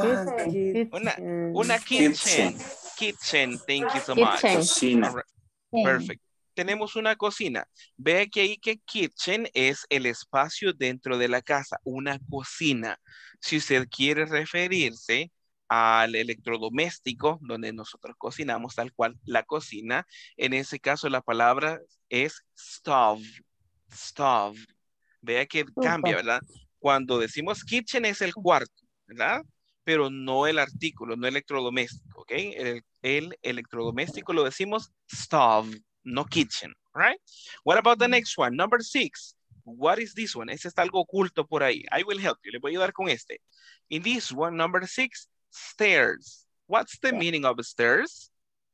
S1: Una kitchen. Kitchen, thank you so much. All right. Perfect. Tenemos una cocina. Ve que ahí que kitchen es el espacio dentro de la casa, una cocina. Si usted quiere referirse al electrodoméstico donde nosotros cocinamos, tal cual la cocina, en ese caso la palabra es stove. Stove. Vea que cambia, ¿verdad? Cuando decimos kitchen es el cuarto, ¿verdad? Pero no el artículo, no electrodoméstico, ¿ok? El electrodoméstico lo decimos stove, no kitchen, right? What about the next one? Number 6. What is this one? Este está algo oculto por ahí. I will help you. Le voy a ayudar con este. In this one, number 6, stairs. What's the meaning of stairs?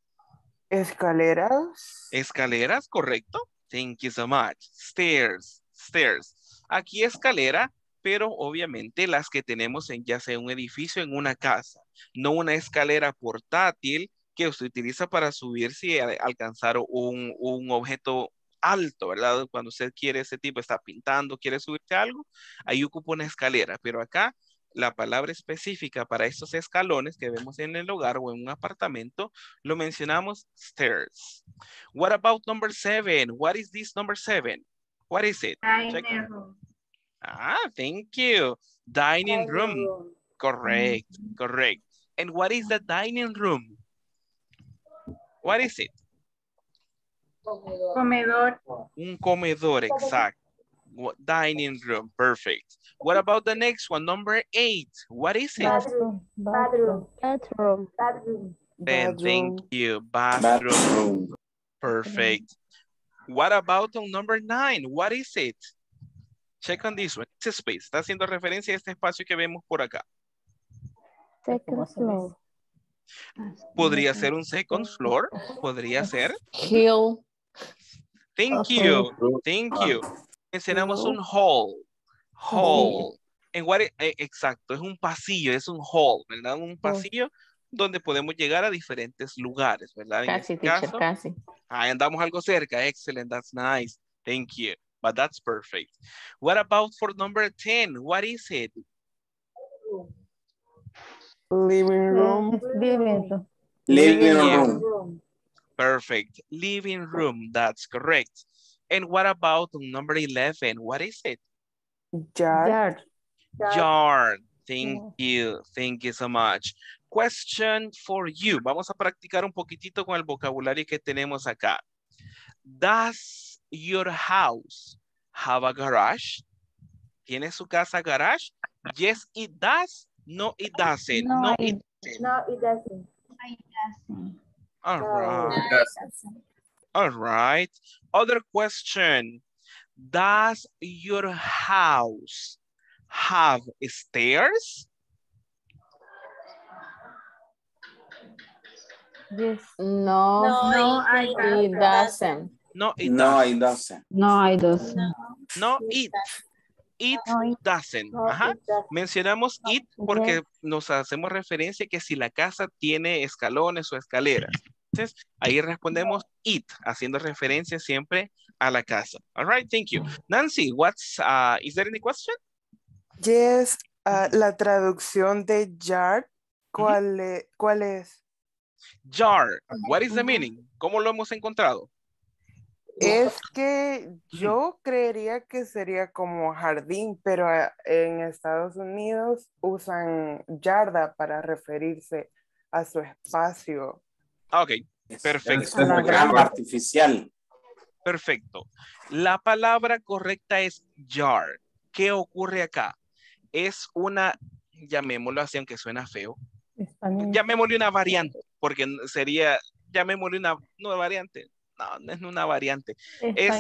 S7: Escaleras.
S1: Escaleras, correcto. Thank you so much. Stairs, stairs. Aquí escalera, pero obviamente las que tenemos en ya sea un edificio, en una casa. No una escalera portátil que usted utiliza para subirse y alcanzar un objeto alto, ¿verdad? Cuando usted quiere ese tipo, está pintando, quiere subirse a algo, ahí ocupa una escalera. Pero acá, la palabra específica para estos escalones que vemos en el hogar o en un apartamento, lo mencionamos stairs. What about number 7? What is this number 7? What is it?
S9: Dining room.
S1: Thank you. Dining room. Correct, correct. And what is the dining room? What is it?
S9: Comedor.
S1: Un comedor, exacto. Dining room, perfect. What about the next one? Number 8. What is it?
S13: Bathroom.
S1: Thank you. Bathroom. Perfect. What about on number 9? What is it? Check on this one. It's a space. Está haciendo referencia a este espacio que vemos por acá.
S13: Second floor.
S1: Podría ser un second floor. Podría ser.
S16: Hill.
S1: Thank you. Thank you. Mencionamos un hall. Hall. Exacto, es un pasillo, es un hall, ¿verdad? Un pasillo donde podemos llegar a diferentes lugares, ¿verdad?
S16: Casi,
S1: en este caso,
S16: casi.
S1: Andamos algo cerca. Excellent, that's nice. Thank you. But that's perfect. What about for number 10? What is it?
S7: Living room.
S3: Living room.
S1: Perfect. Living room, that's correct. And what about number 11? What is it?
S7: Yard.
S1: Yard. Thank you. Thank you so much. Question for you. Vamos a practicar un poquitito con el vocabulario que tenemos acá. Does your house have a garage? ¿Tiene su casa garage? Yes, it does. No, it doesn't.
S6: No, it doesn't.
S1: All right. All right. Other question. Does your house have stairs?
S10: Yes.
S13: No,
S9: it
S13: doesn't.
S1: No, it
S17: No,
S1: doesn't.
S17: it doesn't.
S3: No, I doesn't.
S1: No, it. It doesn't. Ajá. Mencionamos it porque nos hacemos referencia que si la casa tiene escalones o escaleras. Entonces, ahí respondemos it, haciendo referencia siempre a la casa. All right, thank you. Nancy, is there any question?
S7: Yes, la traducción de yard, ¿cuál es?
S1: Jar, what is the meaning? ¿Cómo lo hemos encontrado?
S7: Es que yo creería que sería como jardín, pero en Estados Unidos usan yarda para referirse a su espacio.
S1: Ok, perfecto.
S17: Es como grama artificial.
S1: Perfecto. La palabra correcta es jar. ¿Qué ocurre acá? Es una, llamémoslo así, aunque suena feo. Llamémosle una variante, porque sería, llamémosle una nueva variante. No, no es una variante. Es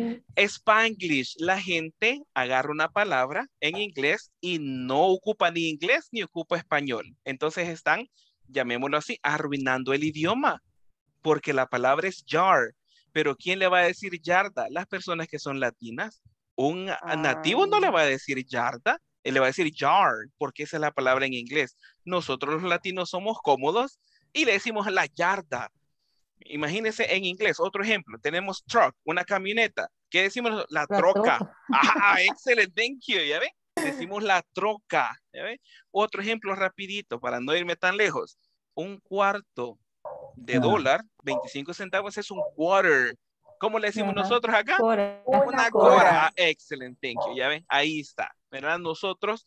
S1: Spanglish. La gente agarra una palabra en inglés y no ocupa ni inglés ni ocupa español. Entonces están, llamémoslo así, arruinando el idioma. Porque la palabra es jar. Pero ¿quién le va a decir yarda? Las personas que son latinas. Un nativo no le va a decir yarda. Él le va a decir jar, porque esa es la palabra en inglés. Nosotros los latinos somos cómodos y le decimos la yarda. Imagínense en inglés, otro ejemplo, tenemos truck, una camioneta. ¿Qué decimos? La troca. Ah, excelente, thank you, ¿ya ven? Decimos la troca, ¿ya ven? Otro ejemplo rapidito, para no irme tan lejos. Un cuarto de dólar, 25 centavos es un quarter. ¿Cómo le decimos nosotros acá? Una cora. Excelente, thank you, ¿ya ven? Ahí está, ¿verdad? Nosotros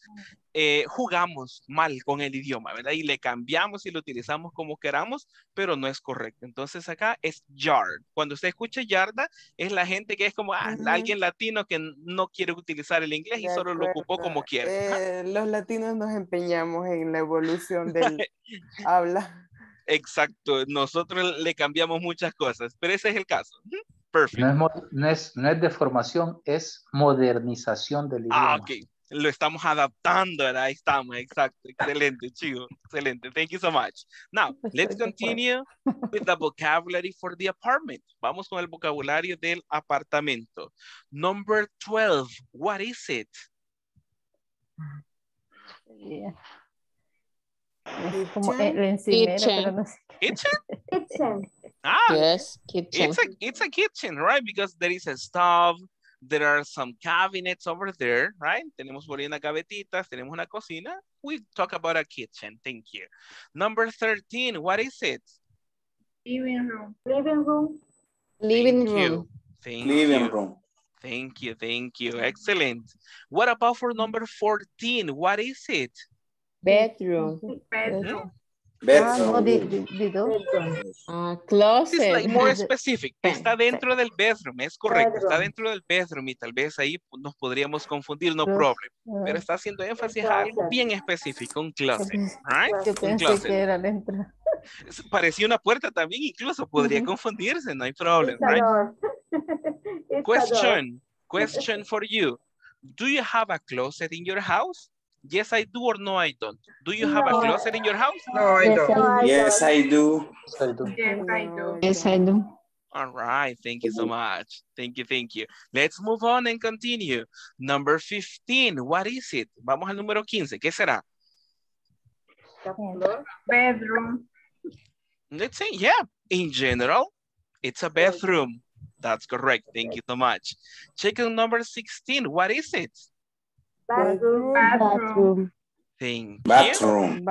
S1: jugamos mal con el idioma, ¿verdad? Y le cambiamos y lo utilizamos como queramos, pero no es correcto. Entonces acá es yard. Cuando usted escucha yarda, es la gente que es como alguien latino que no quiere utilizar el inglés y solo lo ocupó como quiere.
S7: Los latinos nos empeñamos en la evolución del habla.
S1: Exacto, nosotros le cambiamos muchas cosas, pero ese es el caso. Perfecto.
S18: No es deformación, es modernización del idioma.
S1: Ah, ok. Lo estamos adaptando, ¿verdad? Ahí estamos, exacto. Excelente, chico. Excelente. Thank you so much. Now, let's continue with the vocabulary for the apartment. Vamos con el vocabulario del apartamento. Number 12. What is it?
S10: Yeah. Como el encimero, pero no sé.
S1: Kitchen?
S6: Kitchen.
S1: Ah,
S13: yes, kitchen.
S1: It's a kitchen, right? Because there is a stove. There are some cabinets over there, right? Tenemos por ahí unas gavetitas, tenemos una cocina. We talk about a kitchen. Thank you. Number 13, what is it?
S9: Living room.
S6: Living room.
S13: Living
S1: Thank
S13: room.
S1: you. Thank
S17: Living
S1: you.
S17: room.
S1: Thank you. Thank you. Excellent. What about for number 14? What is it?
S13: Bedroom.
S9: Bedroom.
S17: Bedroom.
S13: Closet.
S1: It's like more specific. Está dentro del bedroom, es correcto. Está dentro del bedroom y tal vez ahí nos podríamos confundir, no problem. Pero está haciendo énfasis a algo bien específico, un closet. Right?
S10: Yo pensé que era dentro.
S1: Parecía una puerta también, incluso podría confundirse, no hay problem, right? Question for you. Do you have a closet in your house? Yes, I do or no, I don't. Do you have a closet in your house?
S5: No, I don't.
S17: Yes, I do.
S9: Yes, I do.
S13: Yes, I do.
S1: All right, thank you so much. Thank you. Let's move on and continue. Number 15, what is it? Vamos al número 15, ¿qué será?
S9: Bedroom.
S1: Let's say, yeah, in general, it's a bathroom. That's correct, thank you so much. Check on number 16, what is it?
S6: Bathroom.
S13: Bathroom.
S1: Thank you.
S17: Bathroom.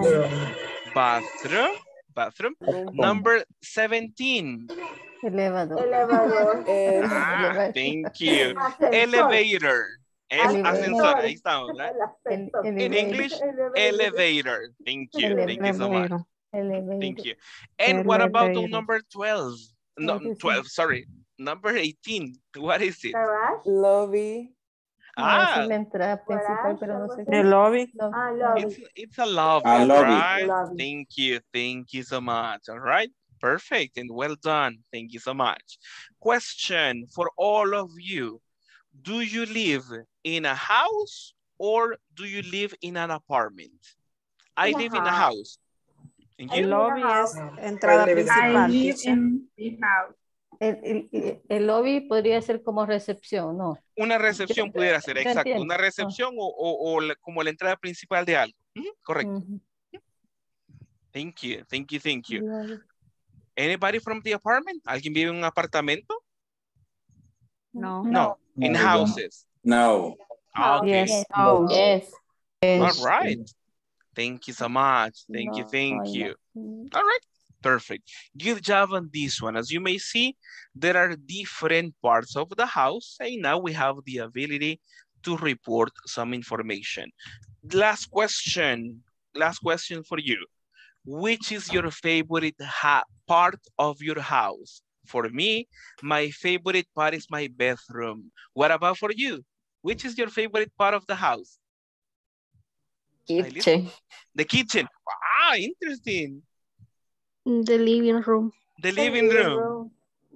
S1: Bathroom. Number 17.
S10: Elevador.
S1: Thank you. Elevator. Ascensor. Ahí estamos, ¿verdad? In English, elevator. Thank you. Thank you so much. Thank you. And what about the number 12? No, 12, sorry. Number 18. What is it?
S7: Lobby.
S10: Es la entrada principal, pero no sé.
S3: El lobby.
S1: It's a lobby, right? Thank you so much. All right, perfect and well done. Thank you so much. Question for all of you: do you live in a house or do you live in an apartment? I live in a house. And you?
S19: El lobby es entrada principal.
S9: I live in the house.
S10: El lobby podría ser como recepción, ¿no?
S1: Una recepción pudiera ser, exacto. Una recepción como la entrada principal de algo. Correcto. Thank you, thank you, thank you. Anybody from the apartment? ¿Alguien vive en un apartamento?
S19: No.
S1: No. In houses?
S17: No.
S1: Okay.
S13: Yes. Oh, yes.
S1: All right. Thank you so much. Thank you, thank you. All right. Perfect. Good job on this one. As you may see, there are different parts of the house, and now we have the ability to report some information. Last question for you. Which is your favorite part of your house? For me, my favorite part is my bedroom. What about for you? Which is your favorite part of the house?
S13: Kitchen.
S1: The kitchen. Ah, interesting.
S11: The living room.
S1: The living room.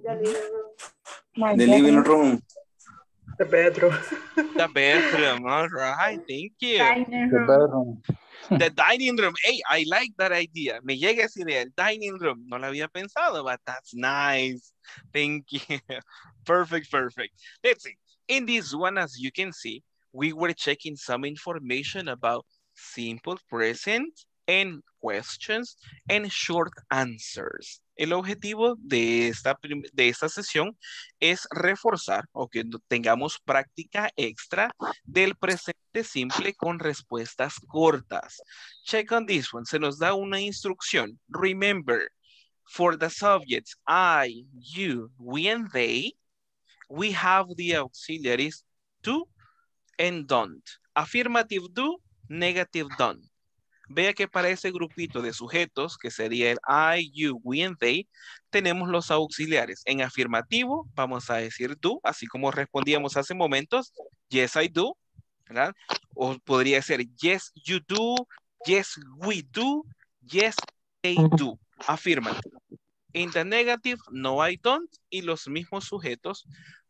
S17: The living room.
S5: The bedroom.
S1: The bedroom. All right. Thank you.
S18: The bedroom.
S1: The dining room. Hey, I like that idea. Me llega esa idea. El dining room. No lo había pensado, but that's nice. Thank you. Perfect, perfect. Let's see. In this one, as you can see, we were checking some information about simple present and questions and short answers. El objetivo de esta sesión es reforzar o que tengamos práctica extra del presente simple con respuestas cortas. Check on this one. Se nos da una instrucción. Remember, for the subjects I, you, we, and they, we have the auxiliaries do and don't. Affirmative do, negative don't. Vea que para ese grupito de sujetos, que sería el I, you, we, and they, tenemos los auxiliares. En afirmativo, vamos a decir do, así como respondíamos hace momentos, yes, I do, ¿verdad? O podría ser yes, you do, yes, we do, yes, they do. Afirmativo. In the negative, no, I don't, y los mismos sujetos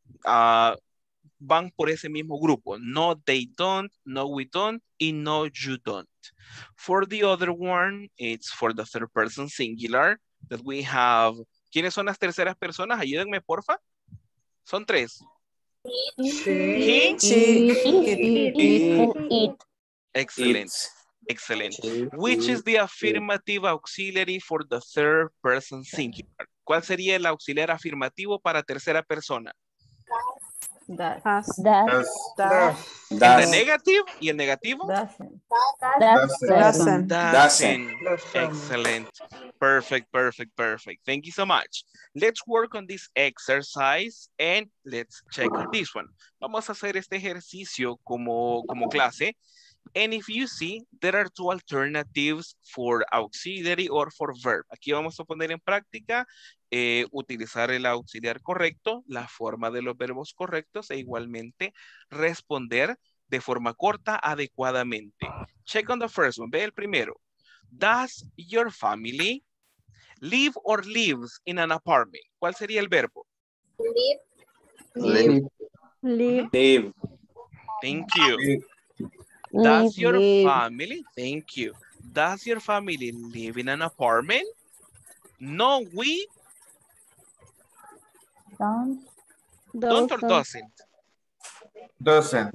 S1: van por ese mismo grupo. No, they don't, no, we don't, y no, you don't. For the other one, it's for the third person singular that we have. ¿Quiénes son las terceras personas? Ayúdenme, porfa. Son tres.
S5: Sí.
S1: It. Excellent. Excellent. Which is the affirmative auxiliary for the third person singular? ¿Cuál sería el auxiliar afirmativo para tercera persona?
S10: Does.
S1: ¿El negative y el negativo?
S10: Doesn't.
S1: Excellent. Perfect, perfect, perfect. Thank you so much. Let's work on this exercise and let's check this one. Vamos a hacer este ejercicio como clase. And if you see, there are two alternatives for auxiliary or for verb. Aquí vamos a poner en práctica utilizar el auxiliar correcto, la forma de los verbos correctos e igualmente responder de forma corta adecuadamente. Check on the first one. Ve el primero. Does your family live or lives in an apartment? ¿Cuál sería el verbo?
S17: Live.
S1: Thank you. Does your family, thank you. Does your family live in an apartment? No, we don't or doesn't?
S2: Doesn't.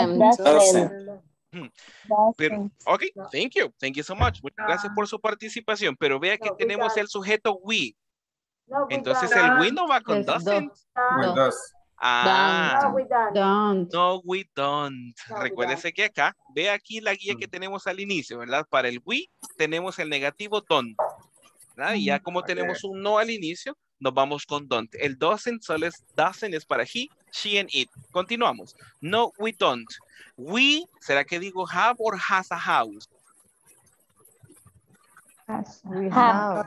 S1: Pero, ok, thank you. Thank you so much. Muchas gracias por su participación. Pero vea que tenemos el sujeto we. Entonces el we no va con doesn't.
S13: No, we don't.
S1: No, we don't. Recuérdese que acá, ve aquí la guía que tenemos al inicio, ¿verdad? Para el we tenemos el negativo don't, ¿verdad? Y ya como tenemos un no al inicio, nos vamos con don't. El doesn't solo es doesn't es para he, she, and it. Continuamos. No, we don't. We, ¿será que digo have or has a house?
S10: We have.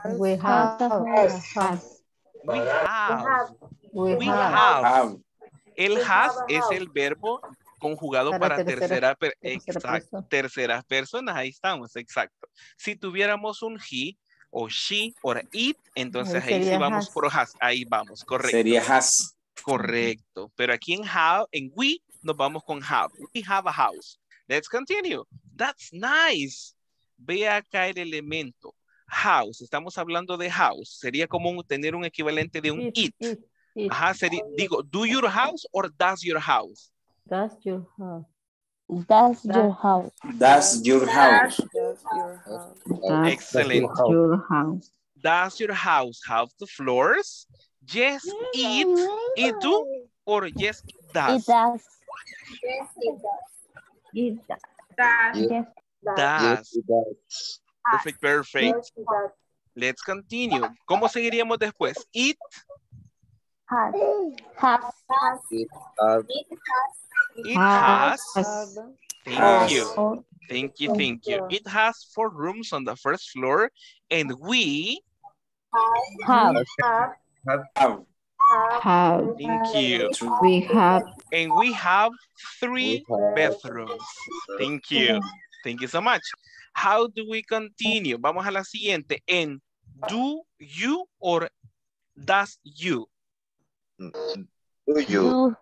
S1: El has es el verbo conjugado para terceras personas. Ahí estamos, exacto. Si tuviéramos un he o she o it, entonces ahí sí vamos por has. Ahí vamos, correcto.
S17: Sería has.
S1: Correcto. Pero aquí en have, en we, nos vamos con have. We have a house. Let's continue. That's nice. Ve acá el elemento. House. Estamos hablando de house. Sería como tener un equivalente de un it. Ajá, sería, digo, do your house or does your house?
S10: Does your house.
S13: That's your house.
S17: That's your house.
S1: Excellent.
S13: Your house.
S1: Does your house have the floors? Yes, it do, or yes, it does?
S13: It does.
S9: It does.
S13: Yes.
S1: Does. Perfect, perfect. Let's continue. ¿Cómo seguiríamos después? It
S13: Has.
S1: It has. Thank you. Thank you, thank you. It has 4 rooms on the first floor, and we
S13: Have.
S1: Thank you.
S13: We have.
S1: And we have 3 bedrooms. Thank you. Thank you so much. How do we continue? Vamos a la siguiente. En do you or does you?
S14: Do you?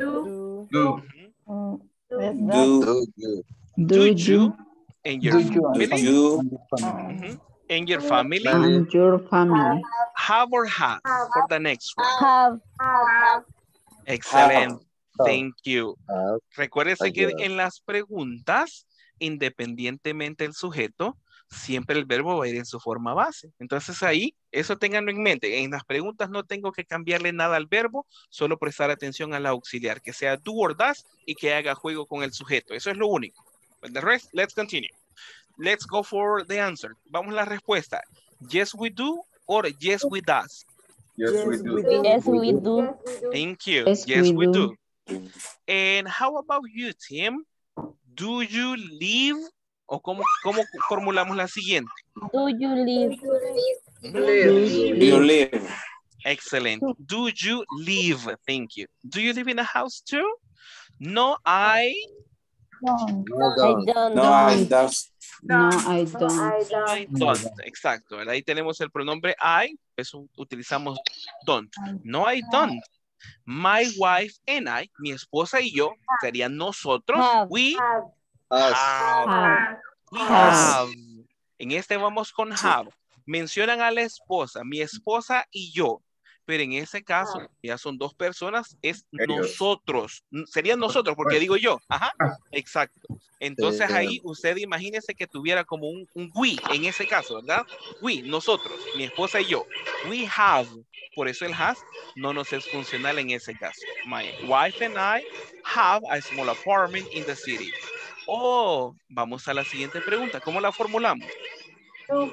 S1: Do you and your family? And your family?
S13: And your family.
S1: Have or has for the next one?
S13: Have.
S1: Excelente. Thank you. Recuérdese que en las preguntas, independientemente del sujeto, siempre el verbo va a ir en su forma base. Entonces ahí, eso ténganlo en mente. En las preguntas no tengo que cambiarle nada al verbo, solo prestar atención al auxiliar, que sea do or does y que haga juego con el sujeto. Eso es lo único. But the rest, let's continue. Let's go for the answer. Vamos a la respuesta. Yes, we do or yes, we does.
S2: Yes, we do.
S13: Yes, we do.
S1: Thank you.
S13: Yes,
S1: we do. And how about you, Tim? Do you live? ¿O cómo formulamos la siguiente?
S13: Do you live?
S17: Do you live?
S1: Excellent. Do you live? Thank you. Do you live in a house too? No, I
S13: don't.
S17: No, I don't.
S13: No, I don't.
S1: I don't. Exacto. Ahí tenemos el pronombre I. Eso utilizamos don't. No, I don't. My wife and I, mi esposa y yo, serían nosotros. We have. We have. En este vamos con have. Mencionan a la esposa, mi esposa y yo. Pero en ese caso, ya son 2 personas, es nosotros. Serían nosotros, porque digo yo. Ajá, exacto. Entonces ahí usted imagínese que tuviera como un we en ese caso, ¿verdad? We, nosotros, mi esposa y yo. We have. Por eso el has no nos es funcional en ese caso. My wife and I have a small apartment in the city. Oh, vamos a la siguiente pregunta. ¿Cómo la formulamos?
S13: Do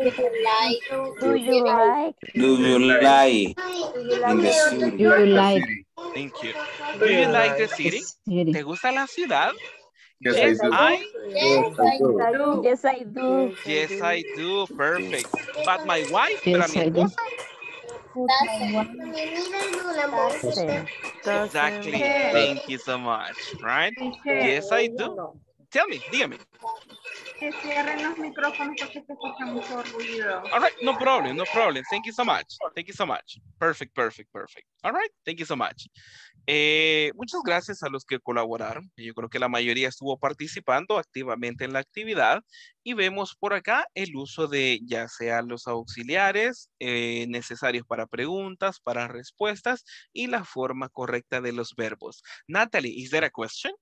S13: you like?
S17: Do you like in the city?
S13: Do you like?
S1: Thank you. Do you like the city? ¿Te gusta la ciudad?
S2: Yes, I
S13: do. Yes, I do.
S1: Yes, I do. Perfect. But my wife, pero mi esposa. Exactly. Thank you so much. Right? Yes, I do. Tell me, dígame.
S9: Que cierren los micrófonos porque se escucha mucho ruido.
S1: All right, no problem, no problem. Thank you so much. Thank you so much. Perfect, perfect, perfect. All right, thank you so much. Muchas gracias a los que colaboraron. Yo creo que la mayoría estuvo participando activamente en la actividad y vemos por acá el uso de ya sea los auxiliares necesarios para preguntas, para respuestas y la forma correcta de los verbos. Natalie, is there a question?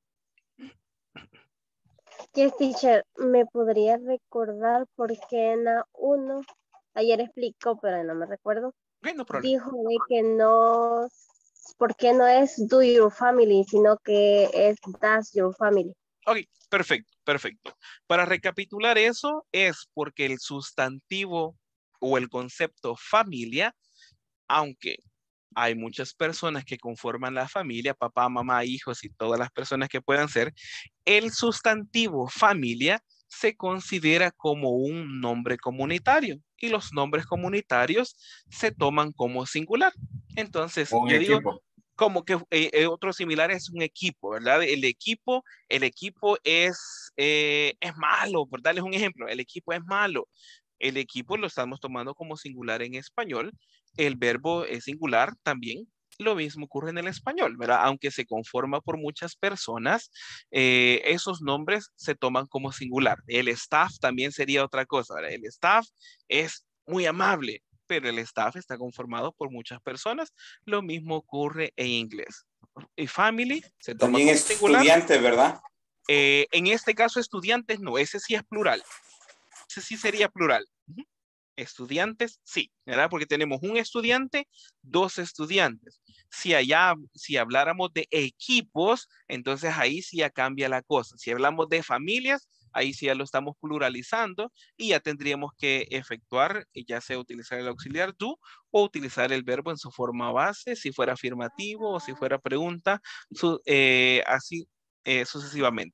S20: Yes, teacher, ¿me podría recordar por qué en la 1, ayer explicó, pero no me recuerdo,
S1: okay, no problem.
S20: Dijo de que no, ¿por qué no es do your family, sino que es does your family?
S1: Ok, perfecto, perfecto. Para recapitular eso, es porque el sustantivo o el concepto familia, aunque hay muchas personas que conforman la familia, papá, mamá, hijos y todas las personas que puedan ser, el sustantivo familia se considera como un nombre comunitario y los nombres comunitarios se toman como singular. Entonces, yo digo, como que otro similar es un equipo, ¿verdad? El equipo es malo, por darles un ejemplo, el equipo es malo. El equipo lo estamos tomando como singular en español. El verbo es singular también. Lo mismo ocurre en el español, ¿verdad? Aunque se conforma por muchas personas, esos nombres se toman como singular. El staff también sería otra cosa, ¿verdad? El staff es muy amable, pero el staff está conformado por muchas personas. Lo mismo ocurre en inglés. Y family se toma
S17: También
S1: como
S17: es
S1: singular.
S17: estudiante, ¿verdad?
S1: En este caso, estudiantes no, ese sí es plural. Ese sí sería plural. Estudiantes, sí, ¿verdad? Porque tenemos un estudiante, dos estudiantes. Si habláramos de equipos, entonces ahí sí ya cambia la cosa. Si hablamos de familias, ahí sí ya lo estamos pluralizando y ya tendríamos que efectuar, ya sea utilizar el auxiliar do o utilizar el verbo en su forma base, si fuera afirmativo o si fuera pregunta, así sucesivamente.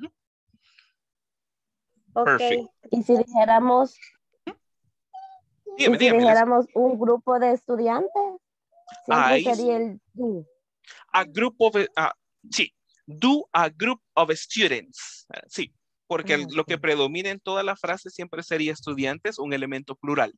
S20: Ok,
S1: Perfect.
S20: y si dijéramos...
S1: Dígame,
S20: ¿Y si
S1: dígame.
S20: dijéramos un grupo de estudiantes? Siempre
S1: Ahí
S20: sería
S1: sí.
S20: el do.
S1: A group of, sí, do a group of students. Sí, porque lo que predomina en toda la frase siempre sería estudiantes, un elemento plural.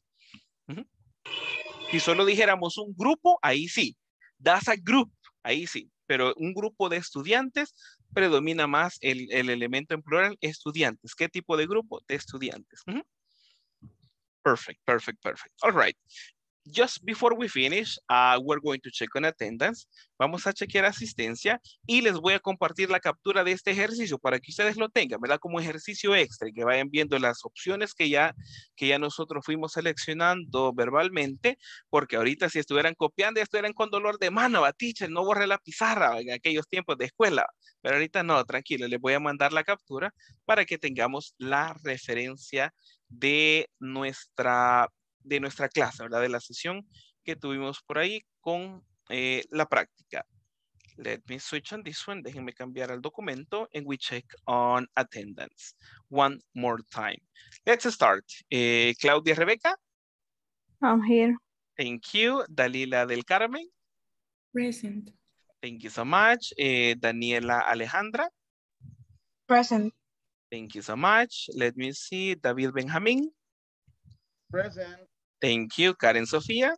S1: Si solo dijéramos un grupo, ahí sí. Das a group, ahí sí. Pero un grupo de estudiantes predomina más el elemento en plural, estudiantes. ¿Qué tipo de grupo? De estudiantes. Perfect, perfect, perfect. All right. Just before we finish, we're going to check on attendance. Vamos a chequear asistencia y les voy a compartir la captura de este ejercicio para que ustedes lo tengan, ¿verdad? Como ejercicio extra y que vayan viendo las opciones que ya nosotros fuimos seleccionando verbalmente, porque ahorita si estuvieran copiando, ya estuvieran con dolor de mano, teacher, no borré la pizarra en aquellos tiempos de escuela, pero ahorita no, tranquilo, les voy a mandar la captura para que tengamos la referencia de nuestra clase, ¿verdad? De la sesión que tuvimos por ahí con la práctica. Let me switch on this one. Déjenme cambiar el documento and we check on attendance. One more time. Let's start. Claudia Rebeca.
S11: I'm here.
S1: Thank you. Dalila del Carmen.
S15: Present.
S1: Thank you so much. Daniela Alejandra.
S9: Present.
S1: Thank you so much. Let me see. David Benjamín.
S21: Present.
S1: Thank you. Karen Sofía.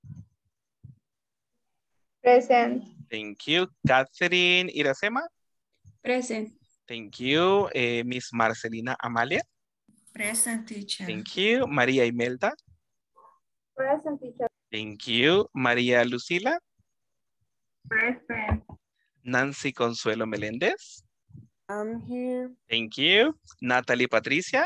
S9: Present.
S1: Thank you. Catherine Iracema.
S15: Present.
S1: Thank you. Miss Marcelina Amalia.
S12: Present, teacher.
S1: Thank you. María Imelda.
S6: Present, teacher.
S1: Thank you. María Lucila.
S9: Present.
S1: Nancy Consuelo Meléndez.
S7: I'm here.
S1: Thank you. Natalie Patricia.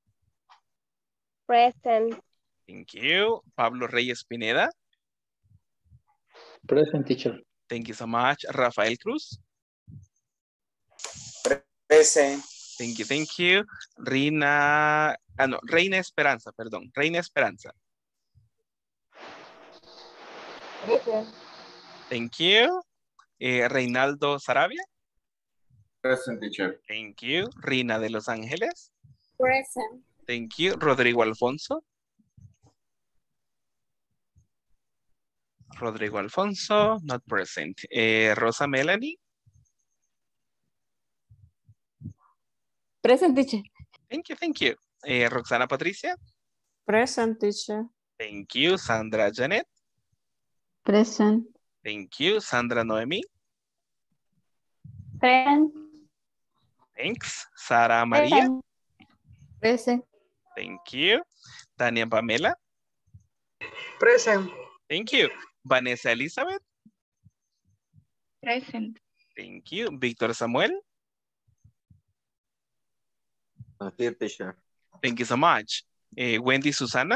S20: Present.
S1: Thank you. Pablo Reyes Pineda.
S18: Present, teacher.
S1: Thank you so much. Rafael Cruz.
S17: Present.
S1: Thank you, thank you. Reina Esperanza, perdón. Reina Esperanza.
S6: Present.
S1: Thank you. Reinaldo Sarabia.
S2: Present, teacher.
S1: Thank you. Rina de Los Ángeles.
S8: Present.
S1: Thank you. Rodrigo Alfonso. Rodrigo Alfonso, not present. Rosa Melanie.
S10: Present, teacher.
S1: Thank you, thank you. Roxana Patricia.
S19: Present, teacher.
S1: Thank you. Sandra Janet.
S13: Present.
S1: Thank you. Sandra Noemi.
S13: Present.
S1: Thanks. Sara María.
S10: Present.
S1: Thank you. Tania Pamela.
S5: Present.
S1: Thank you. Vanessa Elizabeth.
S9: Present.
S1: Thank you. Víctor Samuel.
S14: Here, teacher.
S1: Thank you so much. Wendy Susana.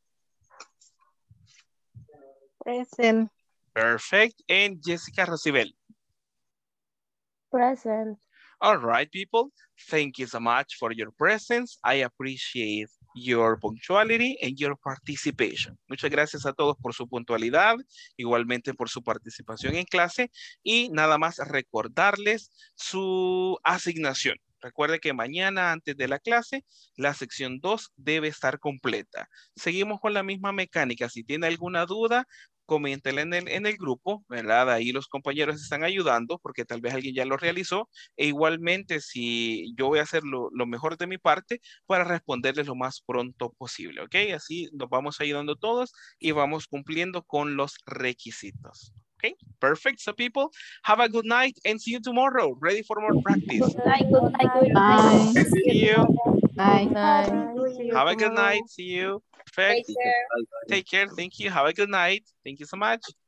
S9: Present.
S1: Perfect. And Jessica Rosibel.
S20: Present.
S1: All right, people. Thank you so much for your presence. I appreciate your punctuality and your participation. Muchas gracias a todos por su puntualidad, igualmente por su participación en clase y nada más recordarles su asignación. Recuerde que mañana antes de la clase, la sección 2 debe estar completa. Seguimos con la misma mecánica. Si tiene alguna duda, coméntela en el grupo, ¿verdad? Ahí los compañeros están ayudando porque tal vez alguien ya lo realizó. E igualmente, si yo voy a hacer lo mejor de mi parte para responderles lo más pronto posible, ¿ok? Así nos vamos ayudando todos y vamos cumpliendo con los requisitos, ¿ok? Okay, perfect. So people, have a good night and see you tomorrow. Ready for more practice.
S13: Good night. Good night. Good night.
S1: See you.
S10: Bye.
S1: Have a good night. See you. Perfect. Take care. Thank you. Have a good night. Thank you so much.